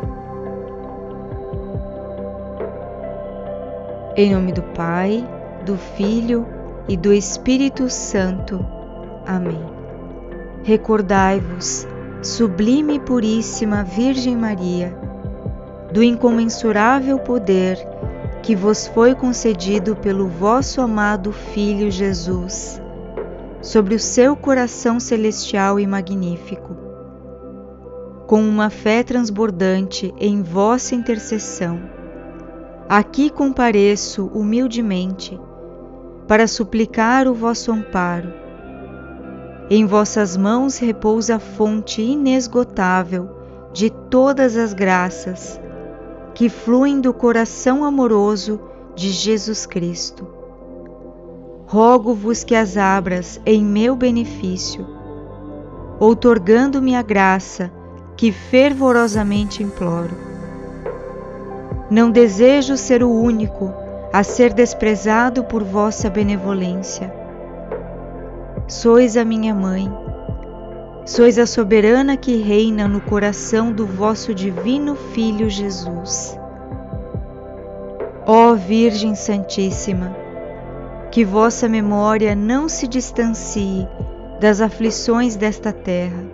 Em nome do Pai, do Filho e do Espírito Santo. Amém. Recordai-vos, sublime e puríssima Virgem Maria, do incomensurável poder que vos foi concedido pelo vosso amado Filho Jesus, sobre o seu coração celestial e magnífico. Com uma fé transbordante em vossa intercessão, aqui compareço humildemente para suplicar o vosso amparo. Em vossas mãos repousa a fonte inesgotável de todas as graças que fluem do coração amoroso de Jesus Cristo. Rogo-vos que as abras em meu benefício, outorgando-me a graça que fervorosamente imploro. Não desejo ser o único a ser desprezado por vossa benevolência. Sois a minha mãe, sois a soberana que reina no coração do vosso divino Filho Jesus. Ó Virgem Santíssima, que vossa memória não se distancie das aflições desta terra.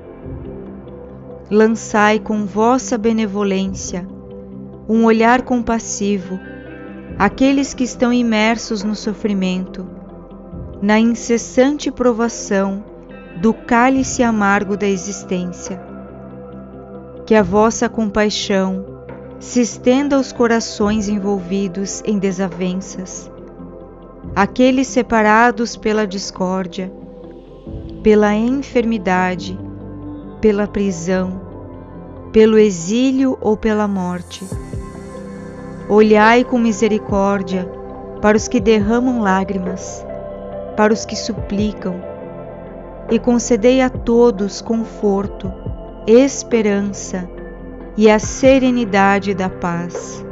Lançai com vossa benevolência um olhar compassivo àqueles que estão imersos no sofrimento, na incessante provação do cálice amargo da existência. Que a vossa compaixão se estenda aos corações envolvidos em desavenças, aqueles separados pela discórdia, pela enfermidade, pela prisão, pelo exílio ou pela morte. Olhai com misericórdia para os que derramam lágrimas, para os que suplicam, e concedei a todos conforto, esperança e a serenidade da paz.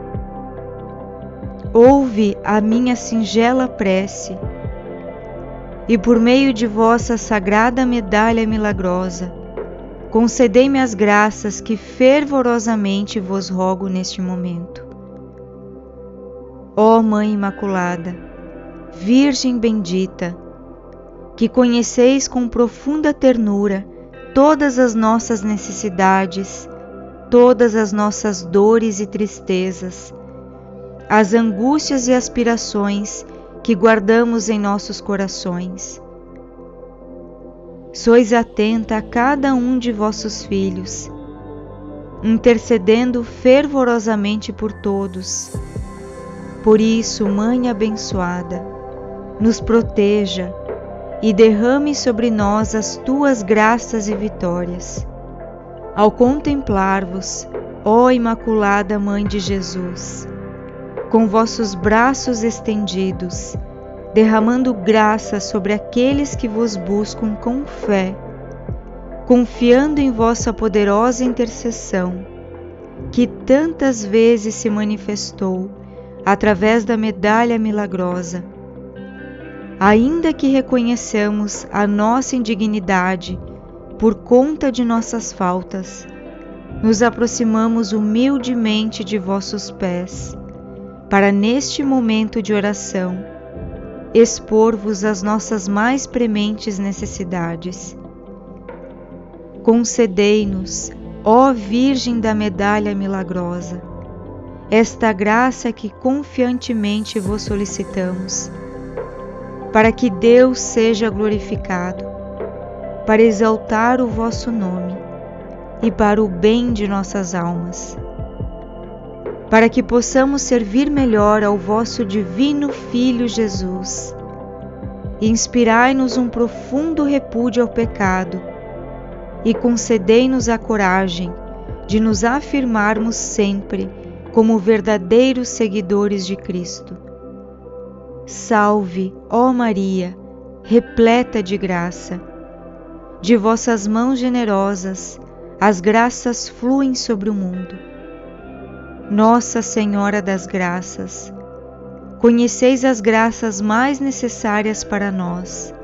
Ouve a minha singela prece, e por meio de vossa sagrada medalha milagrosa, concedei-me as graças que fervorosamente vos rogo neste momento. Ó Mãe Imaculada, Virgem bendita, que conheceis com profunda ternura todas as nossas necessidades, todas as nossas dores e tristezas, as angústias e aspirações que guardamos em nossos corações. Sois atenta a cada um de vossos filhos intercedendo fervorosamente por todos. Por isso, Mãe abençoada, nos proteja e derrame sobre nós as tuas graças e vitórias. Ao contemplar-vos, ó Imaculada Mãe de Jesus, com vossos braços estendidos, derramando graça sobre aqueles que vos buscam com fé, confiando em vossa poderosa intercessão, que tantas vezes se manifestou através da medalha milagrosa. Ainda que reconheçamos a nossa indignidade por conta de nossas faltas, nos aproximamos humildemente de vossos pés, para neste momento de oração expor-vos as nossas mais prementes necessidades. Concedei-nos, ó Virgem da Medalha Milagrosa, esta graça que confiantemente vos solicitamos, para que Deus seja glorificado, para exaltar o vosso nome e para o bem de nossas almas, para que possamos servir melhor ao vosso divino Filho Jesus. Inspirai-nos um profundo repúdio ao pecado e concedei-nos a coragem de nos afirmarmos sempre como verdadeiros seguidores de Cristo. Salve, ó Maria, repleta de graça. De vossas mãos generosas, as graças fluem sobre o mundo. Nossa Senhora das Graças, conheceis as graças mais necessárias para nós.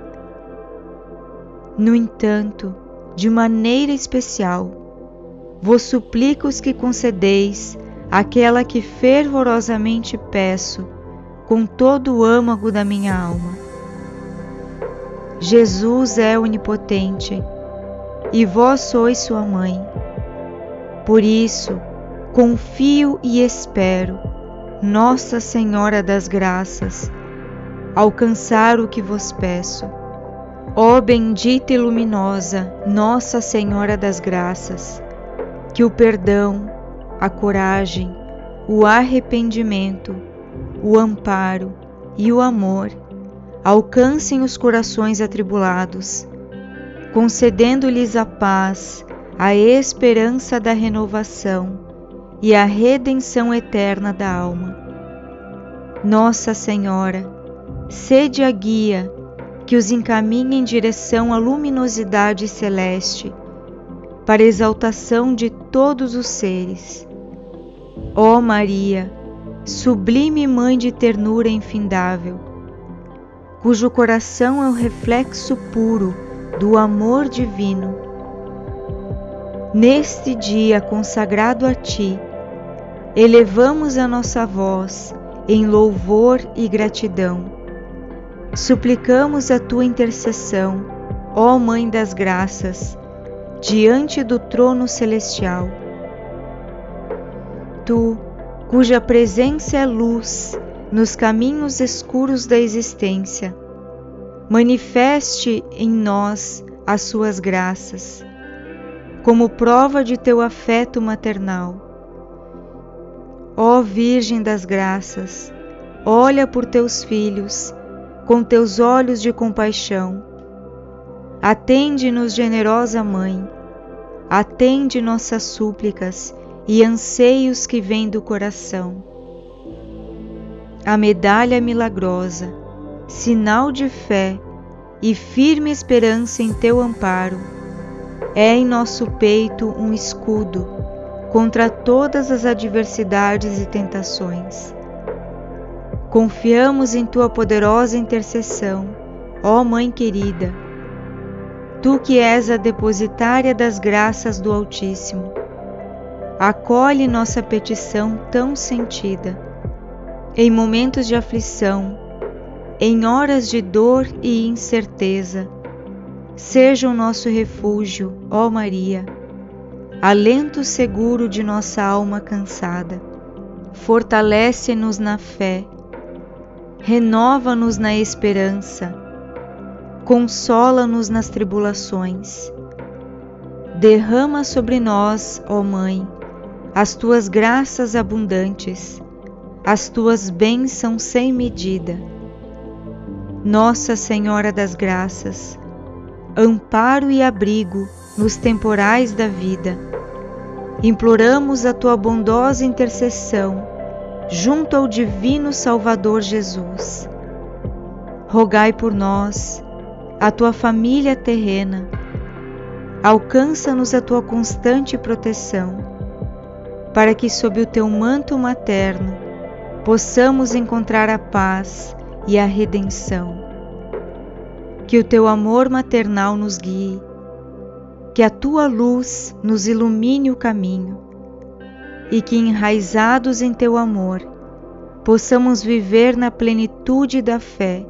No entanto, de maneira especial, vos suplico que concedeis aquela que fervorosamente peço com todo o âmago da minha alma. Jesus é onipotente e vós sois sua mãe. Por isso, confio e espero, Nossa Senhora das Graças, alcançar o que vos peço. Ó bendita e luminosa Nossa Senhora das Graças, que o perdão, a coragem, o arrependimento, o amparo e o amor alcancem os corações atribulados, concedendo-lhes a paz, a esperança da renovação e a redenção eterna da alma. Nossa Senhora, sede a guia que os encaminhe em direção à luminosidade celeste, para a exaltação de todos os seres. Ó Maria, sublime Mãe de ternura infindável, cujo coração é o reflexo puro do amor divino, neste dia consagrado a Ti, elevamos a nossa voz em louvor e gratidão. Suplicamos a Tua intercessão, ó Mãe das Graças, diante do trono celestial. Tu, cuja presença é luz nos caminhos escuros da existência, manifeste em nós as Suas graças, como prova de Teu afeto maternal. Ó Virgem das Graças, olha por Teus filhos com Teus olhos de compaixão. Atende-nos, generosa Mãe, atende nossas súplicas e anseios que vêm do coração. A medalha milagrosa, sinal de fé e firme esperança em Teu amparo, é em nosso peito um escudo contra todas as adversidades e tentações. Confiamos em Tua poderosa intercessão, ó Mãe querida, Tu que és a depositária das graças do Altíssimo. Acolhe nossa petição tão sentida. Em momentos de aflição, em horas de dor e incerteza, seja o nosso refúgio, ó Maria, alento seguro de nossa alma cansada. Fortalece-nos na fé, renova-nos na esperança, consola-nos nas tribulações. Derrama sobre nós, ó Mãe, as tuas graças abundantes, as tuas bênçãos sem medida. Nossa Senhora das Graças, amparo e abrigo nos temporais da vida, imploramos a tua bondosa intercessão junto ao divino Salvador Jesus. Rogai por nós, a tua família terrena, alcança-nos a tua constante proteção, para que sob o teu manto materno possamos encontrar a paz e a redenção. Que o teu amor maternal nos guie, que a tua luz nos ilumine o caminho, e que, enraizados em teu amor, possamos viver na plenitude da fé.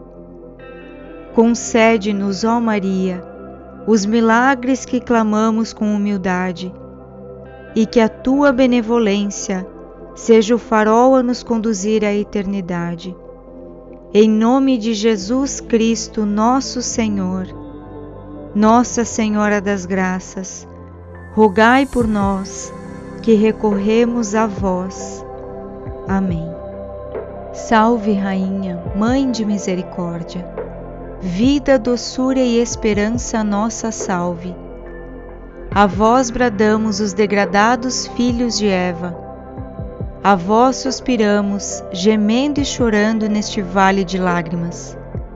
Concede-nos, ó Maria, os milagres que clamamos com humildade, e que a tua benevolência seja o farol a nos conduzir à eternidade. Em nome de Jesus Cristo, nosso Senhor. Nossa Senhora das Graças, rogai por nós, que recorremos a vós. Amém. Salve, Rainha, Mãe de Misericórdia, vida, doçura e esperança nossa salve. A vós bradamos os degradados filhos de Eva, a vós suspiramos, gemendo e chorando neste vale de lágrimas.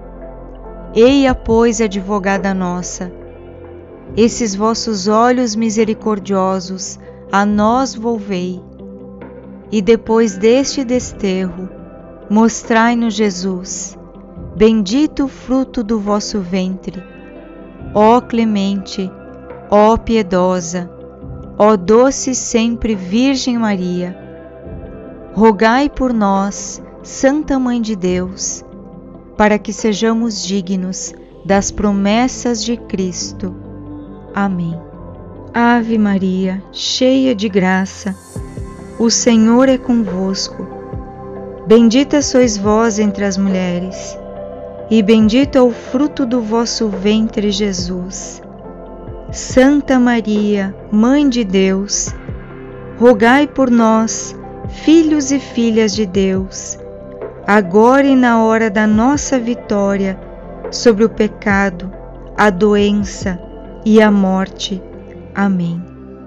Eia, pois, advogada nossa, esses vossos olhos misericordiosos a nós volvei, e depois deste desterro, mostrai-nos Jesus, bendito o fruto do vosso ventre. Ó clemente, ó piedosa, ó doce sempre Virgem Maria, rogai por nós, Santa Mãe de Deus, para que sejamos dignos das promessas de Cristo. Amém. Ave Maria, cheia de graça, o Senhor é convosco. Bendita sois vós entre as mulheres, e bendito é o fruto do vosso ventre, Jesus. Santa Maria, Mãe de Deus, rogai por nós, filhos e filhas de Deus, agora e na hora da nossa vitória sobre o pecado, a doença e a morte. Amém.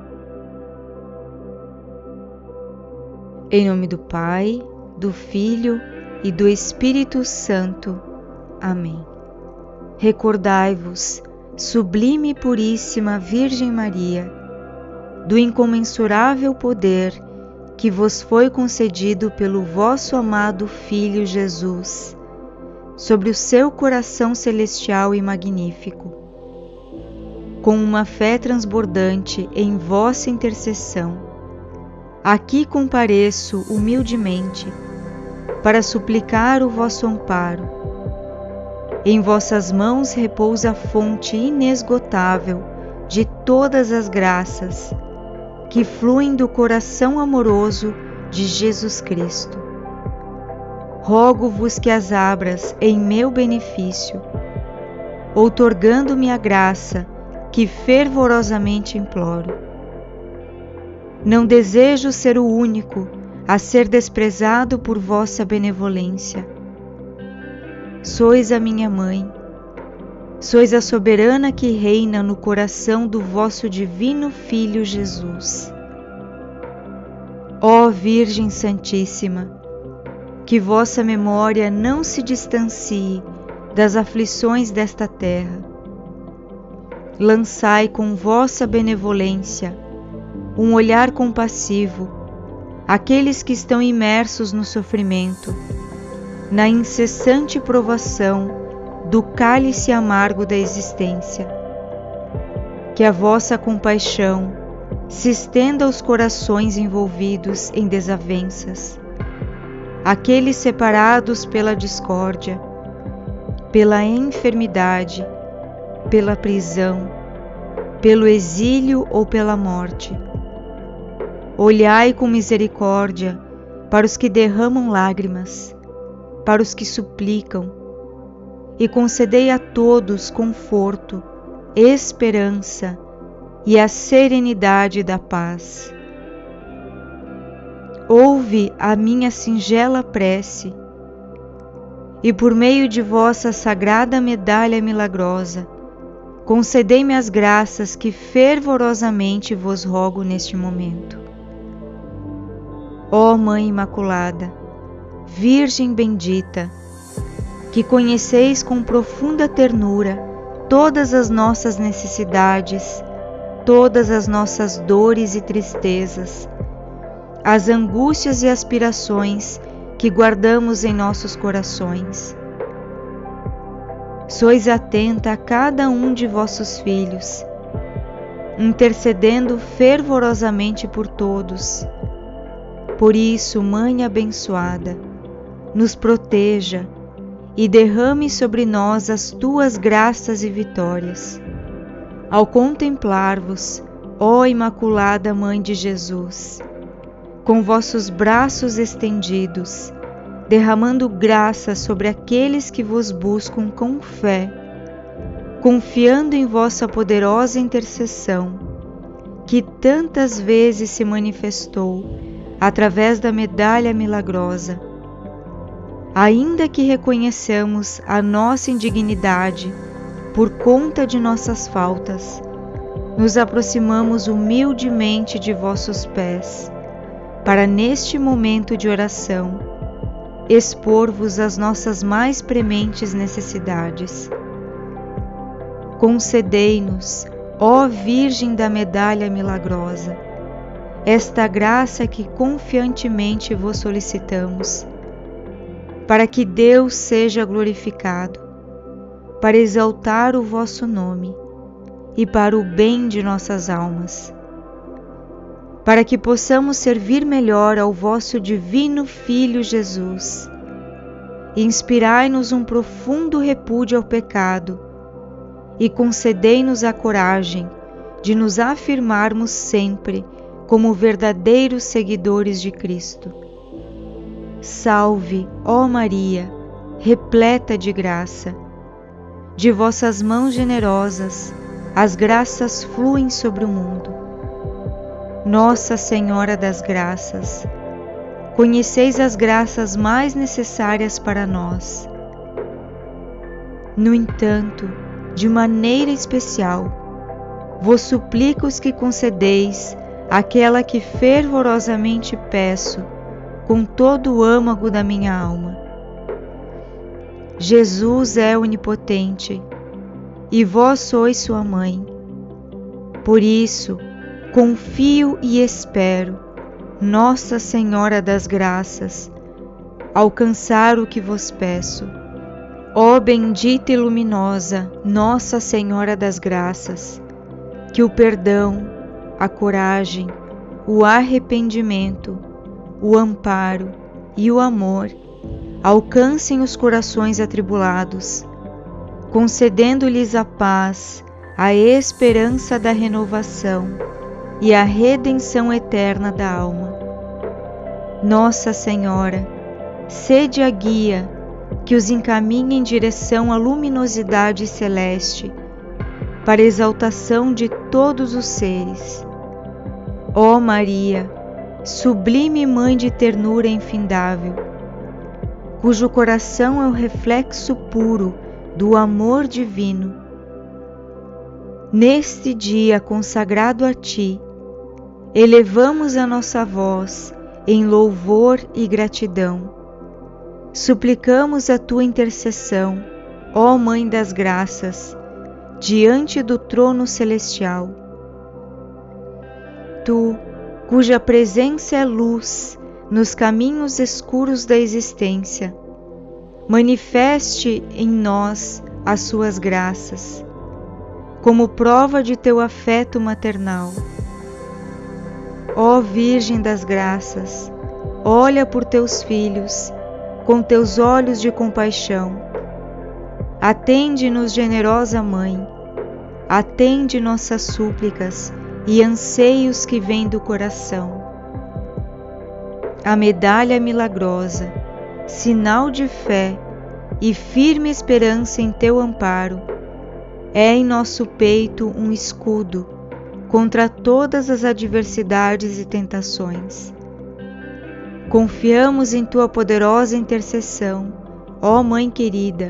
Em nome do Pai, do Filho e do Espírito Santo. Amém. Recordai-vos, sublime e puríssima Virgem Maria, do incomensurável poder que vos foi concedido pelo vosso amado Filho Jesus, sobre o seu coração celestial e magnífico. Com uma fé transbordante em vossa intercessão, aqui compareço humildemente para suplicar o vosso amparo. Em vossas mãos repousa a fonte inesgotável de todas as graças que fluem do coração amoroso de Jesus Cristo. Rogo-vos que as abras em meu benefício, outorgando-me a graça que fervorosamente imploro. Não desejo ser o único a ser desprezado por vossa benevolência. Sois a minha mãe, sois a soberana que reina no coração do vosso divino Filho Jesus. Ó Virgem Santíssima, que vossa memória não se distancie das aflições desta terra. Lançai com vossa benevolência um olhar compassivo àqueles que estão imersos no sofrimento, na incessante provação do cálice amargo da existência. Que a vossa compaixão se estenda aos corações envolvidos em desavenças, aqueles separados pela discórdia, pela enfermidade, pela prisão, pelo exílio ou pela morte. Olhai com misericórdia para os que derramam lágrimas, para os que suplicam, e concedei a todos conforto, esperança e a serenidade da paz. ouve a minha singela prece, e por meio de vossa sagrada medalha milagrosa, concedei-me as graças que fervorosamente vos rogo neste momento. Ó Mãe Imaculada, Virgem bendita, que conheceis com profunda ternura todas as nossas necessidades, todas as nossas dores e tristezas, as angústias e aspirações que guardamos em nossos corações. Sois atenta a cada um de vossos filhos, intercedendo fervorosamente por todos. Por isso, Mãe abençoada, nos proteja e derrame sobre nós as tuas graças e vitórias. Ao contemplar-vos, ó Imaculada Mãe de Jesus, com vossos braços estendidos, derramando graça sobre aqueles que vos buscam com fé, confiando em vossa poderosa intercessão, que tantas vezes se manifestou através da medalha milagrosa. Ainda que reconheçamos a nossa indignidade por conta de nossas faltas, nos aproximamos humildemente de vossos pés, para neste momento de oração, expor-vos as nossas mais prementes necessidades. Concedei-nos, ó Virgem da Medalha Milagrosa, esta graça que confiantemente vos solicitamos, para que Deus seja glorificado, para exaltar o vosso nome e para o bem de nossas almas, para que possamos servir melhor ao vosso divino Filho Jesus. Inspirai-nos um profundo repúdio ao pecado e concedei-nos a coragem de nos afirmarmos sempre como verdadeiros seguidores de Cristo. Salve, ó Maria, repleta de graça. De vossas mãos generosas, as graças fluem sobre o mundo. Nossa Senhora das Graças, conheceis as graças mais necessárias para nós. No entanto, de maneira especial, vos suplico que concedeis aquela que fervorosamente peço com todo o âmago da minha alma. Jesus é onipotente e vós sois sua mãe. Por isso, confio e espero, Nossa Senhora das Graças, alcançar o que vos peço. Ó bendita e luminosa Nossa Senhora das Graças, que o perdão, a coragem, o arrependimento, o amparo e o amor alcancem os corações atribulados, concedendo-lhes a paz, a esperança da renovação e a redenção eterna da alma. Nossa Senhora, sede a guia que os encaminhe em direção à luminosidade celeste, para exaltação de todos os seres. Ó Maria, sublime Mãe de ternura infindável, cujo coração é o reflexo puro do amor divino, neste dia consagrado a Ti, elevamos a nossa voz em louvor e gratidão. Suplicamos a Tua intercessão, ó Mãe das Graças, diante do trono celestial. Tu, cuja presença é luz nos caminhos escuros da existência, manifeste em nós as suas graças, como prova de teu afeto maternal. Ó Virgem das Graças, olha por teus filhos com teus olhos de compaixão. Atende-nos, generosa Mãe, atende nossas súplicas e anseios que vêm do coração. A medalha milagrosa, sinal de fé e firme esperança em teu amparo, é em nosso peito um escudo contra todas as adversidades e tentações. Confiamos em tua poderosa intercessão, ó Mãe querida,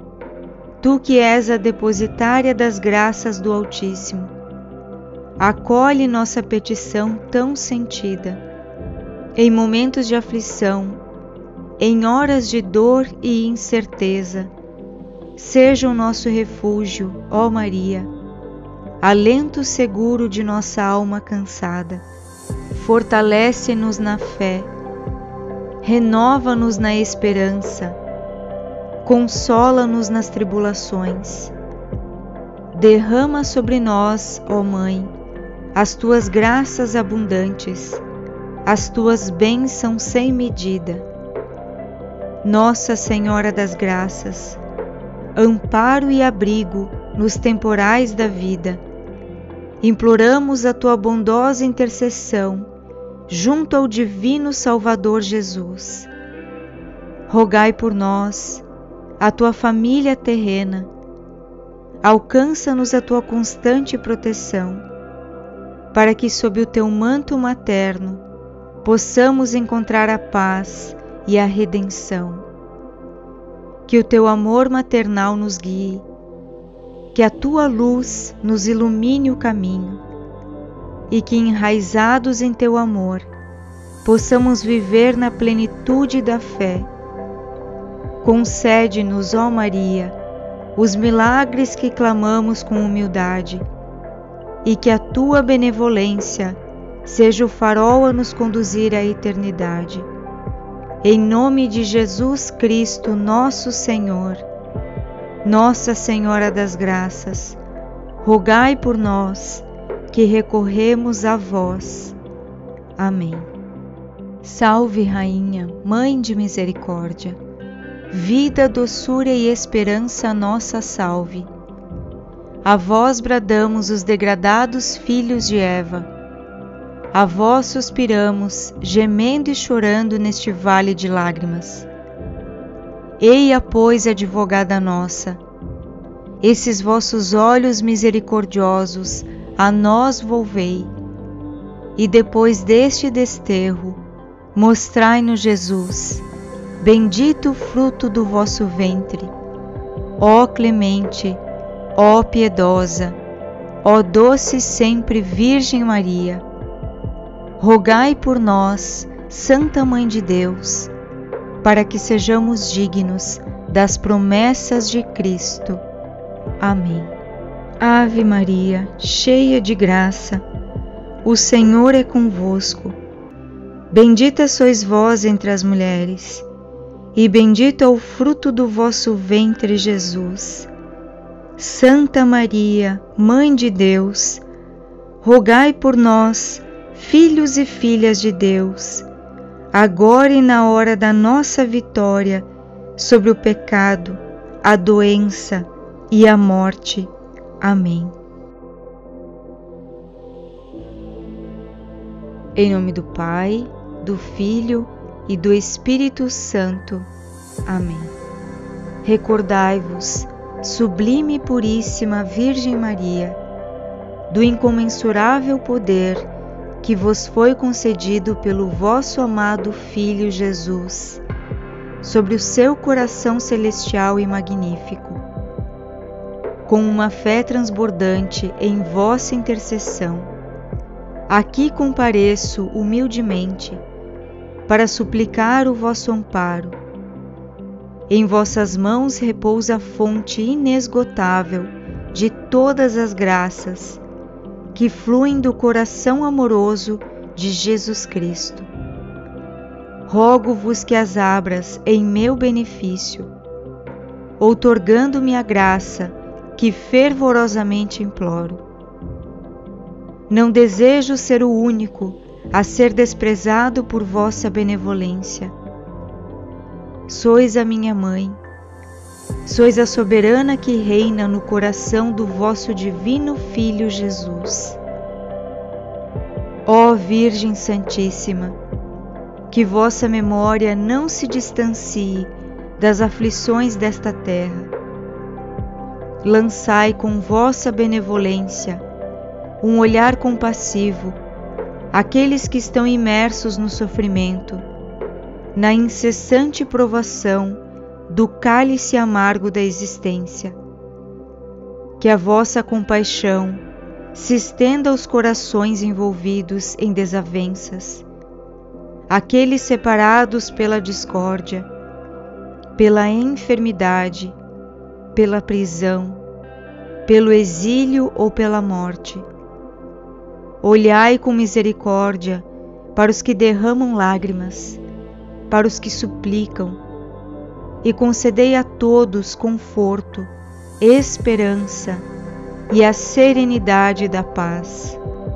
tu que és a depositária das graças do Altíssimo. Acolhe nossa petição tão sentida. Em momentos de aflição, em horas de dor e incerteza, seja o nosso refúgio, ó Maria, alento seguro de nossa alma cansada. Fortalece-nos na fé, renova-nos na esperança, consola-nos nas tribulações. Derrama sobre nós, ó Mãe, as tuas graças abundantes, as tuas bênçãos sem medida. Nossa Senhora das Graças, amparo e abrigo nos temporais da vida, imploramos a tua bondosa intercessão junto ao divino Salvador Jesus. Rogai por nós, a tua família terrena, alcança-nos a tua constante proteção, para que sob o teu manto materno possamos encontrar a paz e a redenção. Que o teu amor maternal nos guie, que a tua luz nos ilumine o caminho, e que, enraizados em teu amor, possamos viver na plenitude da fé. Concede-nos, ó Maria, os milagres que clamamos com humildade, e que a tua benevolência seja o farol a nos conduzir à eternidade. Em nome de Jesus Cristo, nosso Senhor, Nossa Senhora das Graças, rogai por nós, que recorremos a vós. Amém. Salve, Rainha, Mãe de Misericórdia, vida, doçura e esperança nossa salve. A vós bradamos os degradados filhos de Eva, a vós suspiramos, gemendo e chorando neste vale de lágrimas. Eia, pois, advogada nossa, esses vossos olhos misericordiosos a nós volvei, e depois deste desterro, mostrai-nos Jesus, bendito o fruto do vosso ventre. Ó clemente, ó piedosa, ó doce sempre Virgem Maria, rogai por nós, Santa Mãe de Deus, para que sejamos dignos das promessas de Cristo. Amém. Ave Maria, cheia de graça, o Senhor é convosco. Bendita sois vós entre as mulheres, e bendito é o fruto do vosso ventre, Jesus. Santa Maria, Mãe de Deus, rogai por nós, filhos e filhas de Deus, agora e na hora da nossa vitória sobre o pecado, a doença e a morte. Amém. Em nome do Pai, do Filho e do Espírito Santo. Amém. Recordai-vos, sublime e puríssima Virgem Maria, do incomensurável poder que vos foi concedido pelo vosso amado Filho Jesus, sobre o seu coração celestial e magnífico. Com uma fé transbordante em vossa intercessão, aqui compareço humildemente para suplicar o vosso amparo. Em vossas mãos repousa a fonte inesgotável de todas as graças que fluem do coração amoroso de Jesus Cristo. Rogo-vos que as abras em meu benefício, outorgando-me a graça que fervorosamente imploro. Não desejo ser o único a ser desprezado por vossa benevolência. Sois a minha mãe, sois a soberana que reina no coração do vosso divino Filho Jesus. Ó Virgem Santíssima, que vossa memória não se distancie das aflições desta terra. Lançai com vossa benevolência um olhar compassivo àqueles que estão imersos no sofrimento na incessante provação do cálice amargo da existência. Que a vossa compaixão se estenda aos corações envolvidos em desavenças, aqueles separados pela discórdia, pela enfermidade, pela prisão, pelo exílio ou pela morte. Olhai com misericórdia para os que derramam lágrimas, para os que suplicam, e concedei a todos conforto, esperança e a serenidade da paz.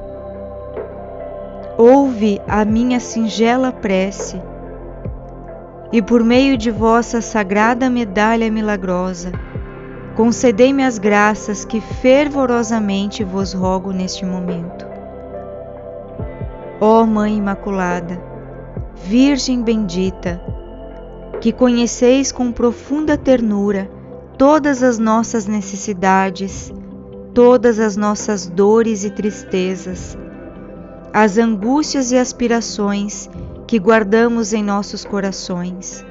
Ouve a minha singela prece, e por meio de vossa sagrada medalha milagrosa, concedei-me as graças que fervorosamente vos rogo neste momento. Ó Mãe Imaculada, Virgem bendita, que conheceis com profunda ternura todas as nossas necessidades, todas as nossas dores e tristezas, as angústias e aspirações que guardamos em nossos corações.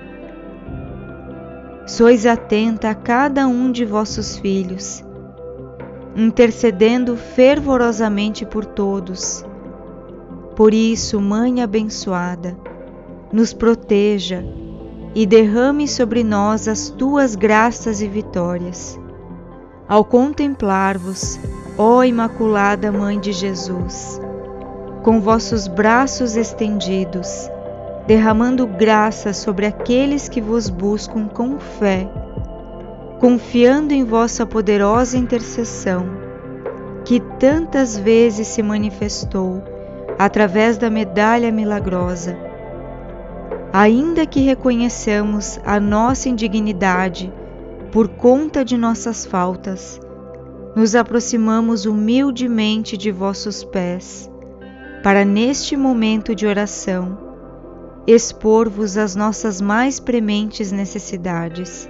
Sois atenta a cada um de vossos filhos, intercedendo fervorosamente por todos. Por isso, Mãe abençoada, nos proteja e derrame sobre nós as tuas graças e vitórias. Ao contemplar-vos, ó Imaculada Mãe de Jesus, com vossos braços estendidos, derramando graça sobre aqueles que vos buscam com fé, confiando em vossa poderosa intercessão, que tantas vezes se manifestou através da medalha milagrosa. Ainda que reconheçamos a nossa indignidade por conta de nossas faltas, nos aproximamos humildemente de vossos pés, para neste momento de oração, expor-vos as nossas mais prementes necessidades.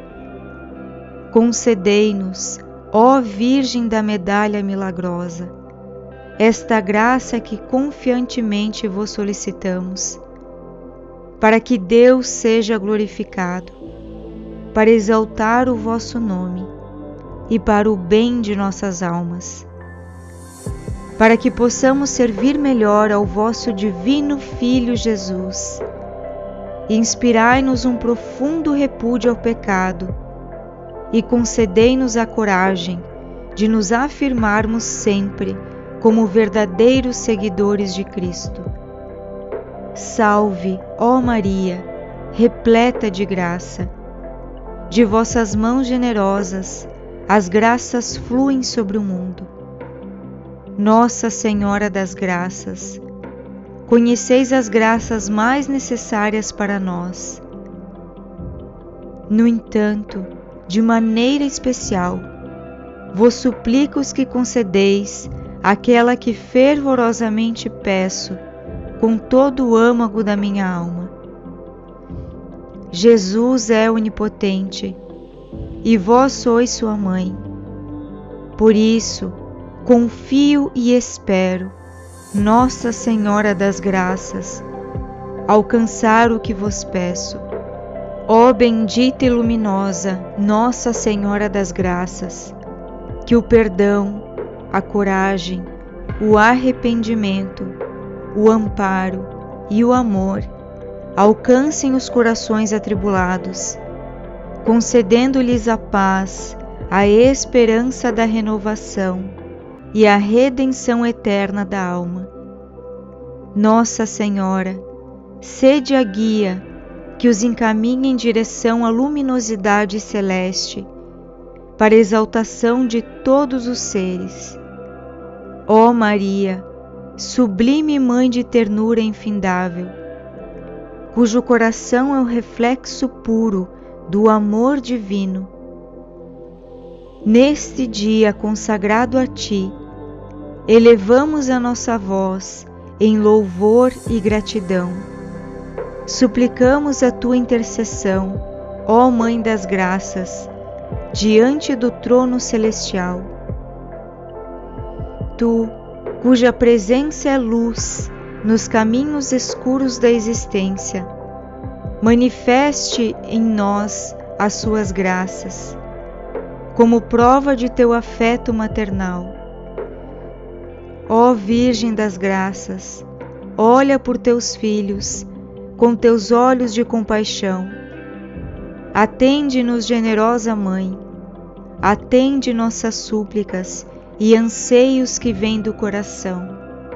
Concedei-nos, ó Virgem da Medalha Milagrosa, esta graça que confiantemente vos solicitamos, para que Deus seja glorificado, para exaltar o vosso nome e para o bem de nossas almas, para que possamos servir melhor ao vosso divino Filho Jesus. Inspirai-nos um profundo repúdio ao pecado e concedei-nos a coragem de nos afirmarmos sempre como verdadeiros seguidores de Cristo. Salve, ó Maria, repleta de graça. De vossas mãos generosas, as graças fluem sobre o mundo. Nossa Senhora das Graças, conheceis as graças mais necessárias para nós. No entanto, de maneira especial, vos suplico que concedeis aquela que fervorosamente peço com todo o âmago da minha alma. Jesus é onipotente e vós sois sua mãe. Por isso, confio e espero, Nossa Senhora das Graças, alcançar o que vos peço. Ó bendita e luminosa Nossa Senhora das Graças, que o perdão, a coragem, o arrependimento, o amparo e o amor alcancem os corações atribulados, concedendo-lhes a paz, a esperança da renovação e a redenção eterna da alma. Nossa Senhora, sede a guia que os encaminha em direção à luminosidade celeste, para a exaltação de todos os seres. Ó Maria, sublime Mãe de ternura infindável, cujo coração é o reflexo puro do amor divino, neste dia consagrado a Ti, elevamos a nossa voz em louvor e gratidão. Suplicamos a Tua intercessão, ó Mãe das Graças, diante do trono celestial. Tu, cuja presença é luz nos caminhos escuros da existência, manifeste em nós as suas graças, como prova de teu afeto maternal. Ó Virgem das Graças, olha por teus filhos com teus olhos de compaixão. Atende-nos, generosa Mãe, atende nossas súplicas e anseios que vêm do coração.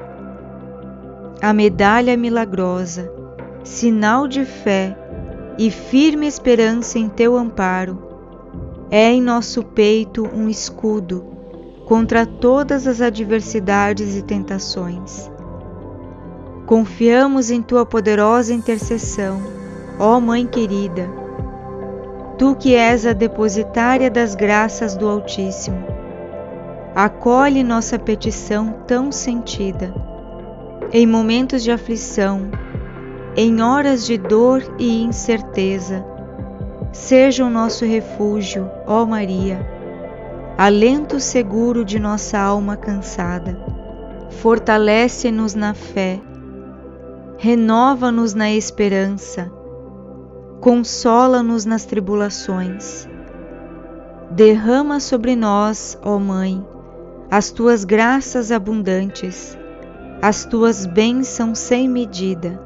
A medalha milagrosa, sinal de fé e firme esperança em teu amparo, é em nosso peito um escudo contra todas as adversidades e tentações. Confiamos em tua poderosa intercessão, ó Mãe querida, tu que és a depositária das graças do Altíssimo. Acolhe nossa petição tão sentida. Em momentos de aflição, em horas de dor e incerteza, seja o nosso refúgio, ó Maria, alento seguro de nossa alma cansada. Fortalece-nos na fé, renova-nos na esperança, consola-nos nas tribulações. Derrama sobre nós, ó Mãe, as tuas graças abundantes, as tuas bênçãos sem medida.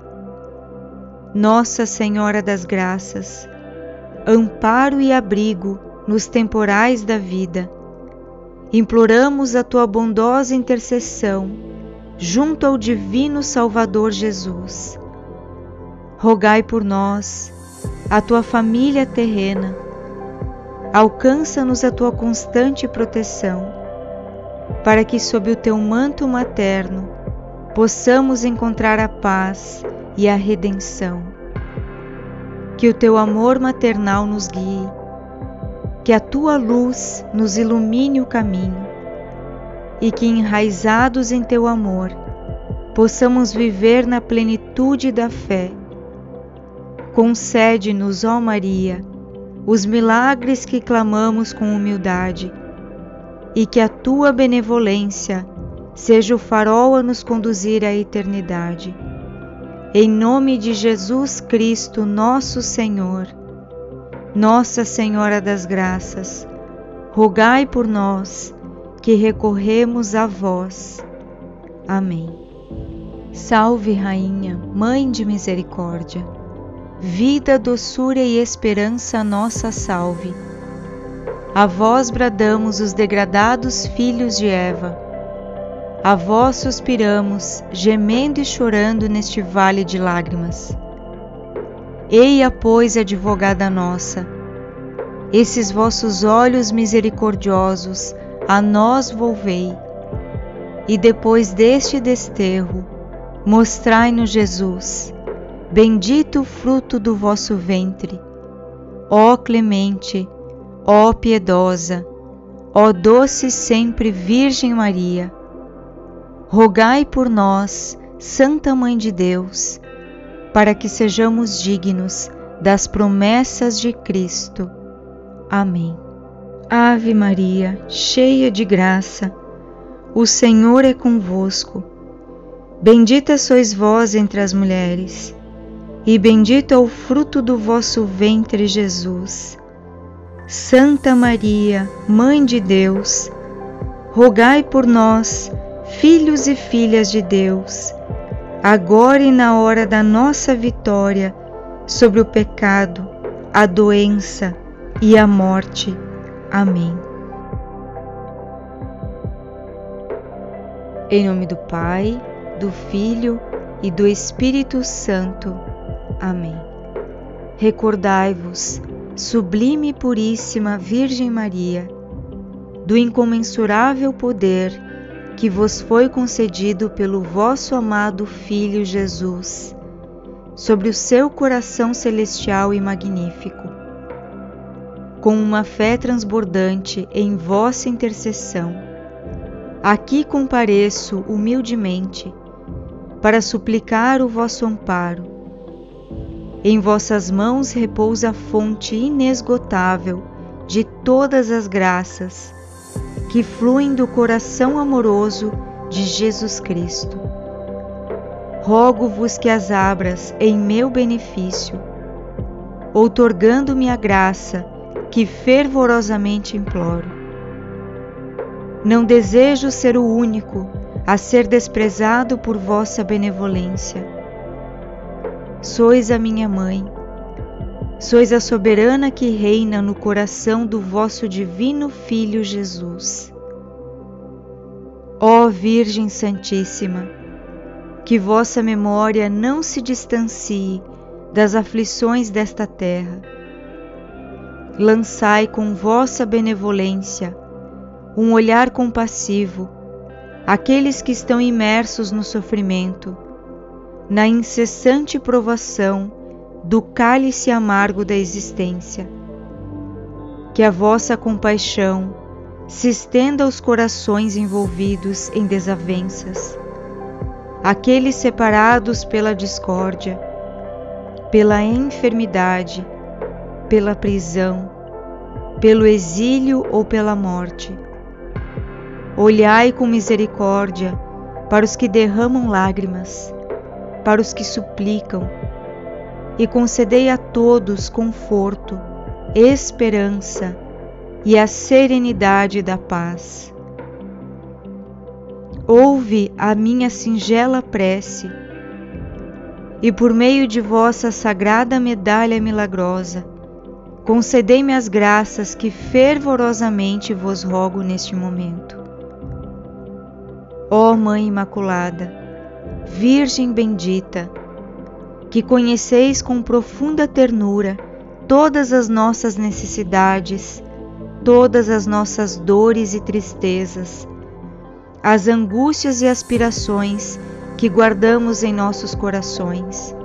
Nossa Senhora das Graças, amparo e abrigo nos temporais da vida, imploramos a tua bondosa intercessão junto ao divino Salvador Jesus. Rogai por nós, a tua família terrena, alcança-nos a tua constante proteção, para que sob o teu manto materno possamos encontrar a paz e a redenção. Que o teu amor maternal nos guie, que a tua luz nos ilumine o caminho e que, enraizados em teu amor, possamos viver na plenitude da fé. Concede-nos, ó Maria, os milagres que clamamos com humildade, e que a tua benevolência seja o farol a nos conduzir à eternidade. Em nome de Jesus Cristo, nosso Senhor, Nossa Senhora das Graças, rogai por nós que recorremos a vós. Amém. Salve, Rainha, Mãe de Misericórdia, vida, doçura e esperança nossa salve. A vós bradamos os degradados filhos de Eva, a vós suspiramos, gemendo e chorando neste vale de lágrimas. Eia, pois, advogada nossa, esses vossos olhos misericordiosos a nós volvei, e depois deste desterro, mostrai-nos Jesus, bendito o fruto do vosso ventre. Ó clemente, ó piedosa, ó doce sempre Virgem Maria, rogai por nós, Santa Mãe de Deus, para que sejamos dignos das promessas de Cristo. Amém. Ave Maria, cheia de graça, o Senhor é convosco. Bendita sois vós entre as mulheres, e bendito é o fruto do vosso ventre, Jesus. Santa Maria, Mãe de Deus, rogai por nós, filhos e filhas de Deus, agora e na hora da nossa vitória sobre o pecado, a doença e a morte. Amém. Em nome do Pai, do Filho e do Espírito Santo. Amém. Recordai-vos, sublime e puríssima Virgem Maria, do incomensurável poder que vos foi concedido pelo vosso amado Filho Jesus, sobre o seu coração celestial e magnífico. Com uma fé transbordante em vossa intercessão, aqui compareço humildemente para suplicar o vosso amparo. Em vossas mãos repousa a fonte inesgotável de todas as graças que fluem do coração amoroso de Jesus Cristo. Rogo-vos que as abras em meu benefício, outorgando-me a graça que fervorosamente imploro. Não desejo ser o único a ser desprezado por vossa benevolência. Sois a minha mãe, sois a soberana que reina no coração do vosso divino Filho Jesus. Ó Virgem Santíssima, que vossa memória não se distancie das aflições desta terra. Lançai com vossa benevolência um olhar compassivo àqueles que estão imersos no sofrimento, na incessante provação do cálice amargo da existência. Que a vossa compaixão se estenda aos corações envolvidos em desavenças, aqueles separados pela discórdia, pela enfermidade, pela prisão, pelo exílio ou pela morte. Olhai com misericórdia para os que derramam lágrimas, para os que suplicam, e concedei a todos conforto, esperança e a serenidade da paz. Ouve a minha singela prece, e por meio de vossa sagrada medalha milagrosa, concedei-me as graças que fervorosamente vos rogo neste momento. Ó Mãe Imaculada, Virgem bendita, que conheceis com profunda ternura todas as nossas necessidades, todas as nossas dores e tristezas, as angústias e aspirações que guardamos em nossos corações.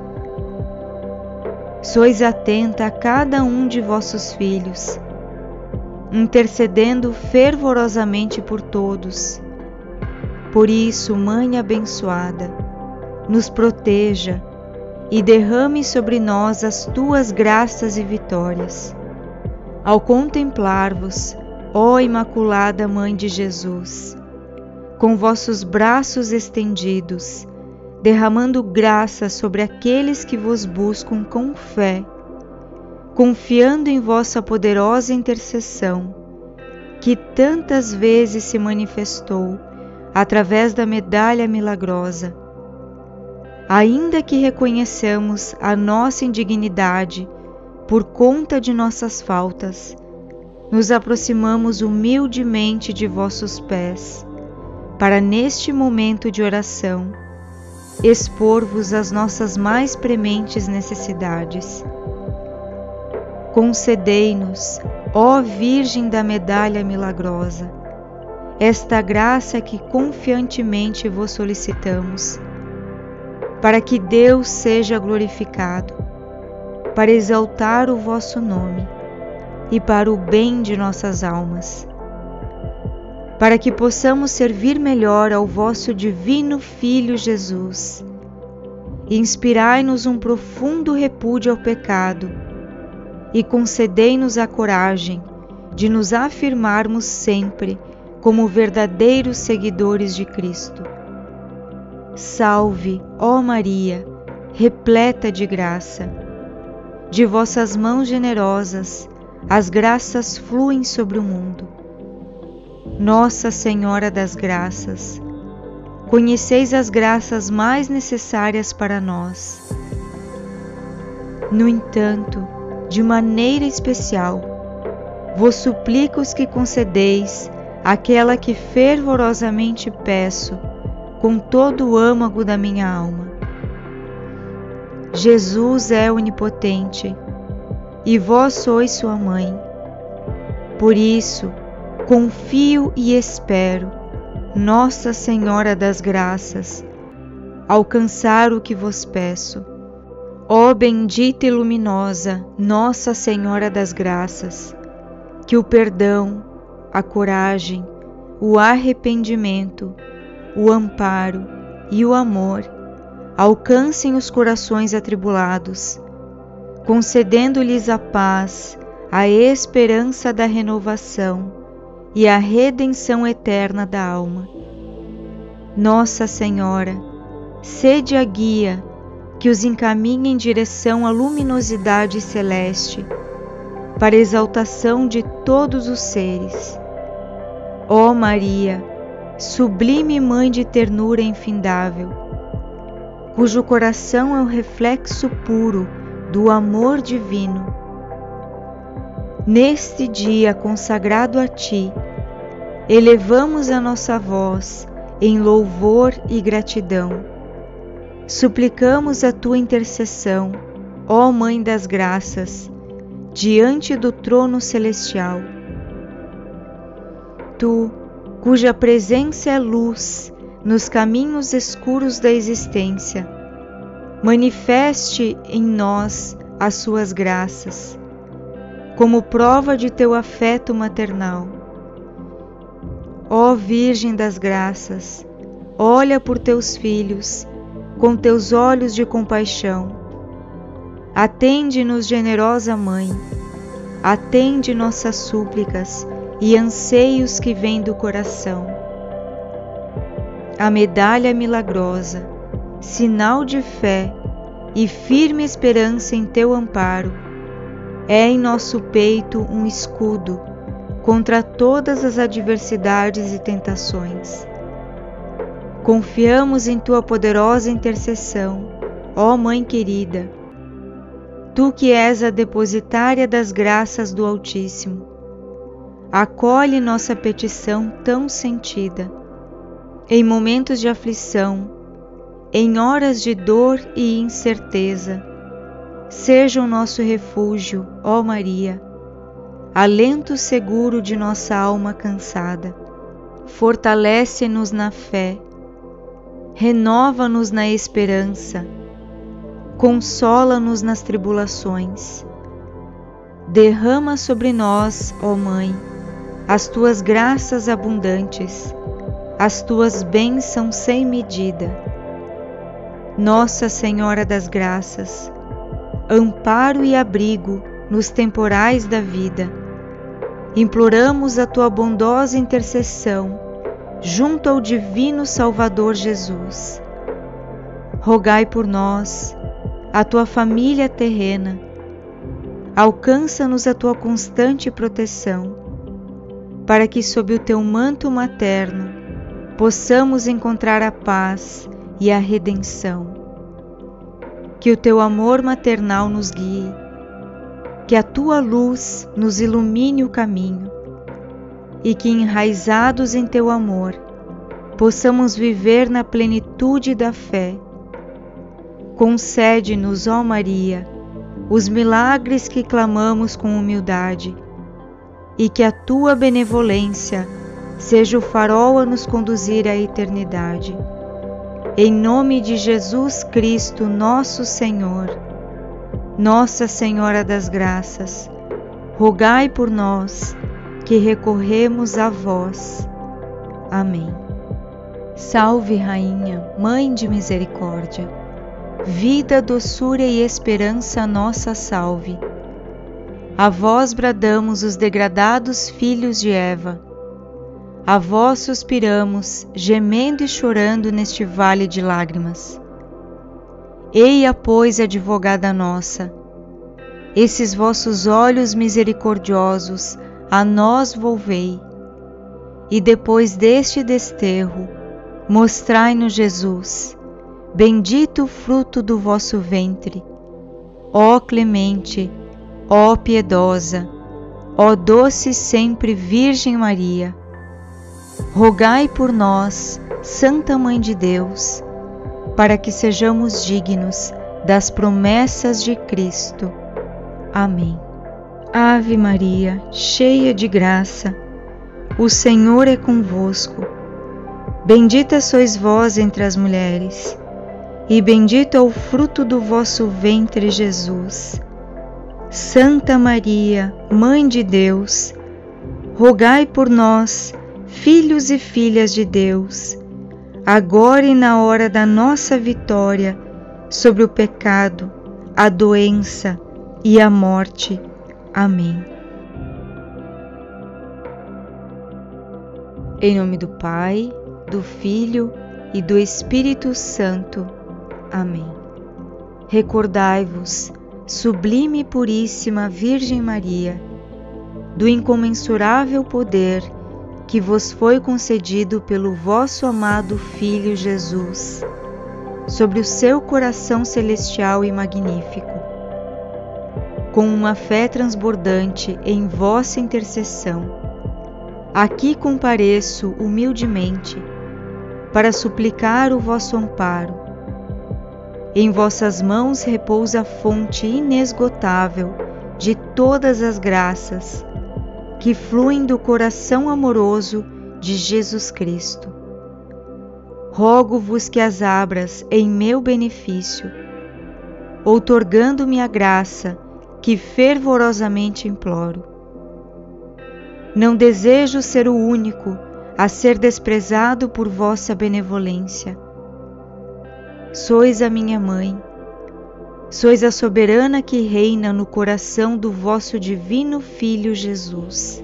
Sois atenta a cada um de vossos filhos, intercedendo fervorosamente por todos. Por isso, Mãe abençoada, nos proteja e derrame sobre nós as tuas graças e vitórias. Ao contemplar-vos, ó Imaculada Mãe de Jesus, com vossos braços estendidos, derramando graça sobre aqueles que vos buscam com fé, confiando em vossa poderosa intercessão, que tantas vezes se manifestou através da medalha milagrosa. Ainda que reconheçamos a nossa indignidade por conta de nossas faltas, nos aproximamos humildemente de vossos pés, para neste momento de oração, expor-vos as nossas mais prementes necessidades. Concedei-nos, ó Virgem da Medalha Milagrosa, esta graça que confiantemente vos solicitamos, para que Deus seja glorificado, para exaltar o vosso nome e para o bem de nossas almas, para que possamos servir melhor ao vosso divino Filho Jesus. Inspirai-nos um profundo repúdio ao pecado e concedei-nos a coragem de nos afirmarmos sempre como verdadeiros seguidores de Cristo. Salve, ó Maria, repleta de graça. De vossas mãos generosas, as graças fluem sobre o mundo. Nossa Senhora das Graças, conheceis as graças mais necessárias para nós. No entanto, de maneira especial, vos suplico que concedeis aquela que fervorosamente peço com todo o âmago da minha alma. Jesus é onipotente e vós sois sua mãe. Por isso, confio e espero, Nossa Senhora das Graças, alcançar o que vos peço. Ó bendita e luminosa Nossa Senhora das Graças, que o perdão, a coragem, o arrependimento, o amparo e o amor alcancem os corações atribulados, concedendo-lhes a paz, a esperança da renovação e a redenção eterna da alma. Nossa Senhora, sede a guia que os encaminhe em direção à luminosidade celeste, para a exaltação de todos os seres. Ó Maria, sublime Mãe de ternura infindável, cujo coração é o reflexo puro do amor divino, neste dia consagrado a Ti, elevamos a nossa voz em louvor e gratidão. Suplicamos a Tua intercessão, ó Mãe das Graças, diante do trono celestial. Tu, cuja presença é luz nos caminhos escuros da existência, manifeste em nós as Suas graças, como prova de Teu afeto maternal. Ó Virgem das Graças, olha por Teus filhos com Teus olhos de compaixão. Atende-nos, generosa Mãe, atende nossas súplicas e anseios que vêm do coração. A medalha milagrosa, sinal de fé e firme esperança em Teu amparo, é em nosso peito um escudo contra todas as adversidades e tentações. Confiamos em Tua poderosa intercessão, ó Mãe querida, Tu que és a depositária das graças do Altíssimo. Acolhe nossa petição tão sentida. Em momentos de aflição, em horas de dor e incerteza, seja o nosso refúgio, ó Maria, alento seguro de nossa alma cansada. Fortalece-nos na fé, renova-nos na esperança, consola-nos nas tribulações. Derrama sobre nós, ó Mãe, as Tuas graças abundantes, as Tuas bênçãos sem medida. Nossa Senhora das Graças, amparo e abrigo nos temporais da vida, imploramos a Tua bondosa intercessão junto ao Divino Salvador Jesus. Rogai por nós, a Tua família terrena, alcança-nos a Tua constante proteção, para que sob o Teu manto materno possamos encontrar a paz e a redenção. Que o Teu amor maternal nos guie, que a Tua luz nos ilumine o caminho, e que, enraizados em Teu amor, possamos viver na plenitude da fé. Concede-nos, ó Maria, os milagres que clamamos com humildade, e que a Tua benevolência seja o farol a nos conduzir à eternidade. Em nome de Jesus Cristo, nosso Senhor, Nossa Senhora das Graças, rogai por nós que recorremos a vós. Amém. Salve, Rainha, Mãe de Misericórdia, vida, doçura e esperança nossa salve. A vós bradamos os degradados filhos de Eva, a vós suspiramos, gemendo e chorando neste vale de lágrimas. Eia, pois, advogada nossa, esses vossos olhos misericordiosos a nós volvei, e depois deste desterro, mostrai-nos Jesus, bendito o fruto do vosso ventre. Ó clemente, ó piedosa, ó doce sempre Virgem Maria, rogai por nós, Santa Mãe de Deus, para que sejamos dignos das promessas de Cristo. Amém. Ave Maria, cheia de graça, o Senhor é convosco. Bendita sois vós entre as mulheres, e bendito é o fruto do vosso ventre, Jesus. Santa Maria, Mãe de Deus, rogai por nós, filhos e filhas de Deus, agora e na hora da nossa vitória sobre o pecado, a doença e a morte. Amém. Em nome do Pai, do Filho e do Espírito Santo. Amém. recordai-vos, sublime e puríssima Virgem Maria, do incomensurável poder que vos foi concedido pelo vosso amado Filho Jesus, sobre o seu coração celestial e magnífico. Com uma fé transbordante em vossa intercessão, aqui compareço humildemente para suplicar o vosso amparo. Em vossas mãos repousa a fonte inesgotável de todas as graças que fluem do coração amoroso de Jesus Cristo. Rogo-vos que as abras em meu benefício, outorgando-me a graça que fervorosamente imploro. Não desejo ser o único a ser desprezado por vossa benevolência. Sois a minha mãe, sois a soberana que reina no coração do vosso divino Filho Jesus.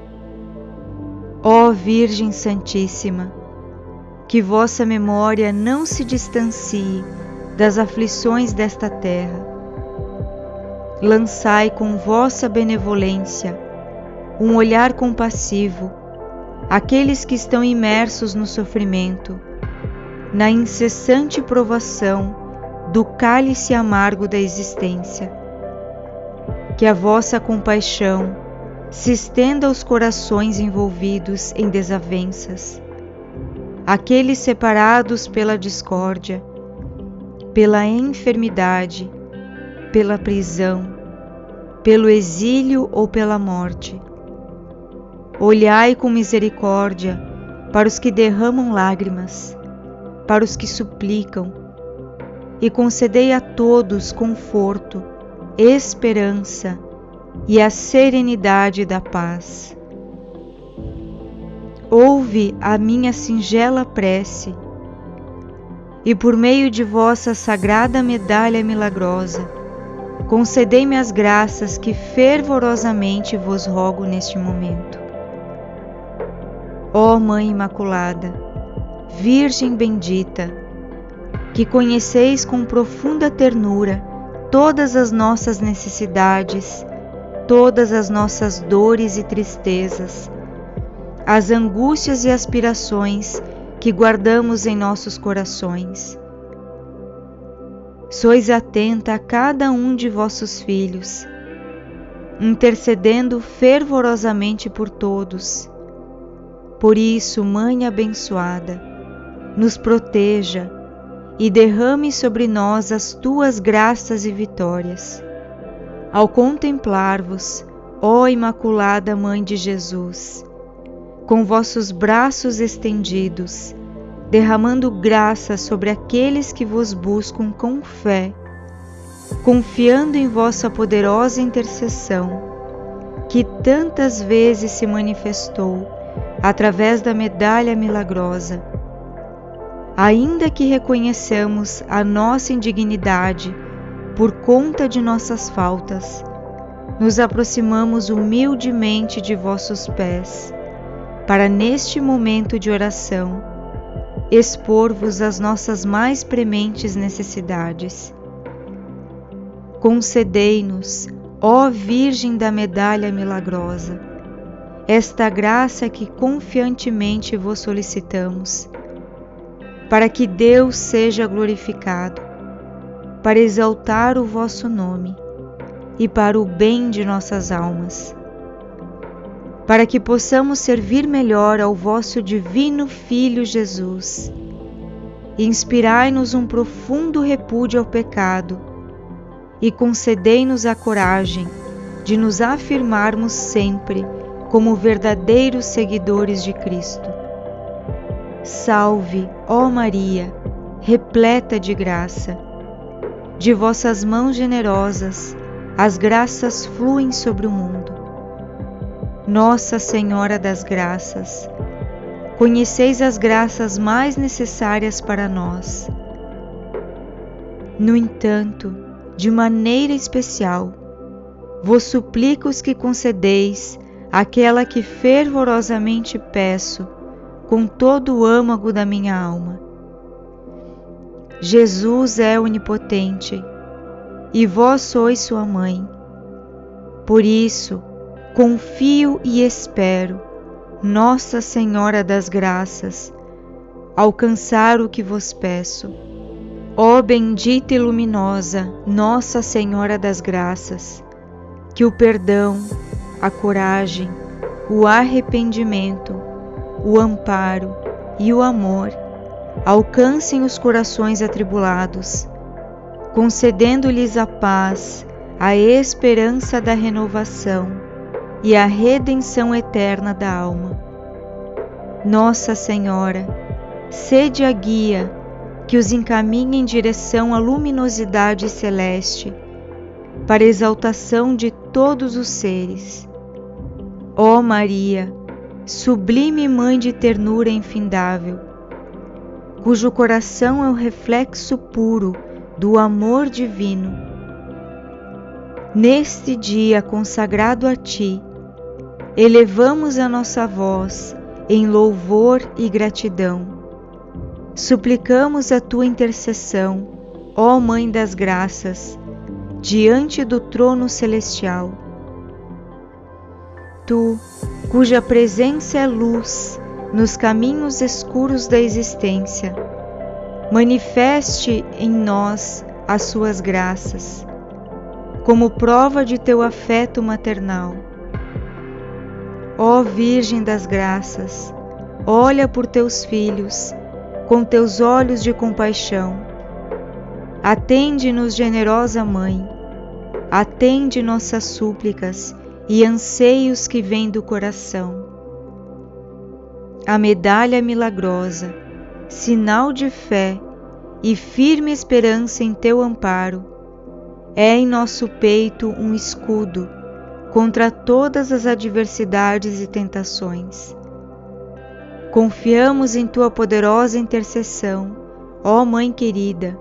Ó Virgem Santíssima, que vossa memória não se distancie das aflições desta terra. Lançai com vossa benevolência um olhar compassivo àqueles que estão imersos no sofrimento, na incessante provação do cálice amargo da existência. Que a vossa compaixão se estenda aos corações envolvidos em desavenças, aqueles separados pela discórdia, pela enfermidade, pela prisão, pelo exílio ou pela morte. Olhai com misericórdia para os que derramam lágrimas, para os que suplicam, e concedei a todos conforto, esperança e a serenidade da paz. Ouve a minha singela prece, e por meio de vossa sagrada medalha milagrosa, concedei-me as graças que fervorosamente vos rogo neste momento. Ó Mãe Imaculada, Virgem bendita, que conheceis com profunda ternura todas as nossas necessidades, todas as nossas dores e tristezas, as angústias e aspirações que guardamos em nossos corações. Sois atenta a cada um de vossos filhos, intercedendo fervorosamente por todos. Por isso, Mãe abençoada, nos proteja e derrame sobre nós as tuas graças e vitórias. Ao contemplar-vos, ó Imaculada Mãe de Jesus, com vossos braços estendidos, derramando graça sobre aqueles que vos buscam com fé, confiando em vossa poderosa intercessão, que tantas vezes se manifestou através da medalha milagrosa. Ainda que reconheçamos a nossa indignidade por conta de nossas faltas, nos aproximamos humildemente de vossos pés, para neste momento de oração, expor-vos as nossas mais prementes necessidades. Concedei-nos, ó Virgem da Medalha Milagrosa, esta graça que confiantemente vos solicitamos, para que Deus seja glorificado, para exaltar o vosso nome e para o bem de nossas almas, para que possamos servir melhor ao vosso divino Filho Jesus. Inspirai-nos um profundo repúdio ao pecado e concedei-nos a coragem de nos afirmarmos sempre como verdadeiros seguidores de Cristo. Salve, ó Maria, repleta de graça. De vossas mãos generosas, as graças fluem sobre o mundo. Nossa Senhora das Graças, conheceis as graças mais necessárias para nós. No entanto, de maneira especial, vos suplico que concedeis aquela que fervorosamente peço com todo o âmago da minha alma. Jesus é onipotente e vós sois sua mãe. Por isso, confio e espero, Nossa Senhora das Graças, alcançar o que vos peço. Ó bendita e luminosa Nossa Senhora das Graças, que o perdão, a coragem, o arrependimento, o amparo e o amor alcancem os corações atribulados, concedendo-lhes a paz, a esperança da renovação e a redenção eterna da alma. Nossa Senhora, sede a guia que os encaminha em direção à luminosidade celeste, para a exaltação de todos os seres. Ó Maria, sublime Mãe de ternura infindável, cujo coração é o reflexo puro do amor divino, neste dia consagrado a Ti, elevamos a nossa voz em louvor e gratidão. Suplicamos a Tua intercessão, ó Mãe das Graças, diante do trono celestial. Tu, cuja presença é luz nos caminhos escuros da existência, manifeste em nós as Suas graças, como prova de Teu afeto maternal. Ó Virgem das Graças, olha por Teus filhos com Teus olhos de compaixão. Atende-nos, generosa Mãe, atende nossas súplicas e anseios que vêm do coração. A medalha milagrosa, sinal de fé e firme esperança em Teu amparo, é em nosso peito um escudo contra todas as adversidades e tentações. Confiamos em Tua poderosa intercessão, ó Mãe querida,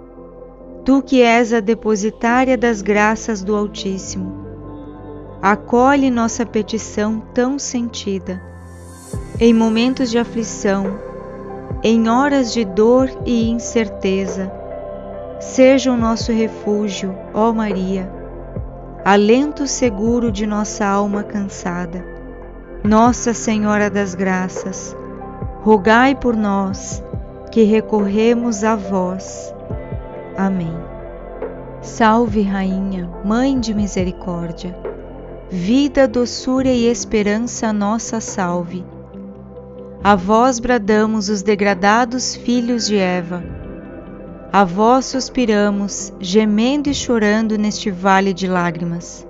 Tu que és a depositária das graças do Altíssimo. Acolhe nossa petição tão sentida. Em momentos de aflição, em horas de dor e incerteza, seja o nosso refúgio, ó Maria, alento seguro de nossa alma cansada. Nossa Senhora das Graças, rogai por nós, que recorremos a vós. Amém. Salve, Rainha, Mãe de Misericórdia, vida, doçura e esperança nossa salve. A vós bradamos os degradados filhos de Eva, a vós suspiramos, gemendo e chorando neste vale de lágrimas.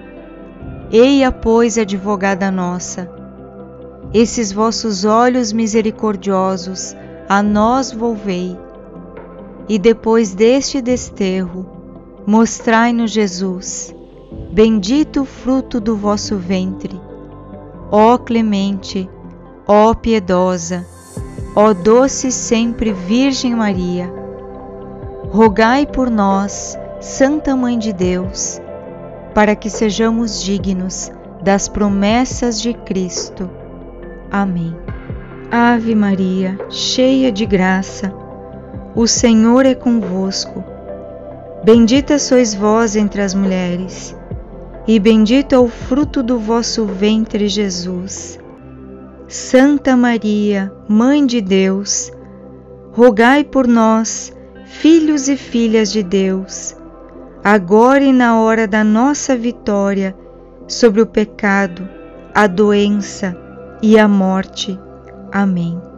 Eia, pois, advogada nossa, esses vossos olhos misericordiosos a nós volvei, e depois deste desterro, mostrai-nos Jesus, bendito o fruto do vosso ventre. Ó clemente, ó piedosa, ó doce sempre Virgem Maria, rogai por nós, Santa Mãe de Deus, para que sejamos dignos das promessas de Cristo. Amém. Ave Maria, cheia de graça, o Senhor é convosco. Bendita sois vós entre as mulheres, e bendito é o fruto do vosso ventre, Jesus. Santa Maria, Mãe de Deus, rogai por nós, filhos e filhas de Deus, agora e na hora da nossa vitória sobre o pecado, a doença e a morte. Amém.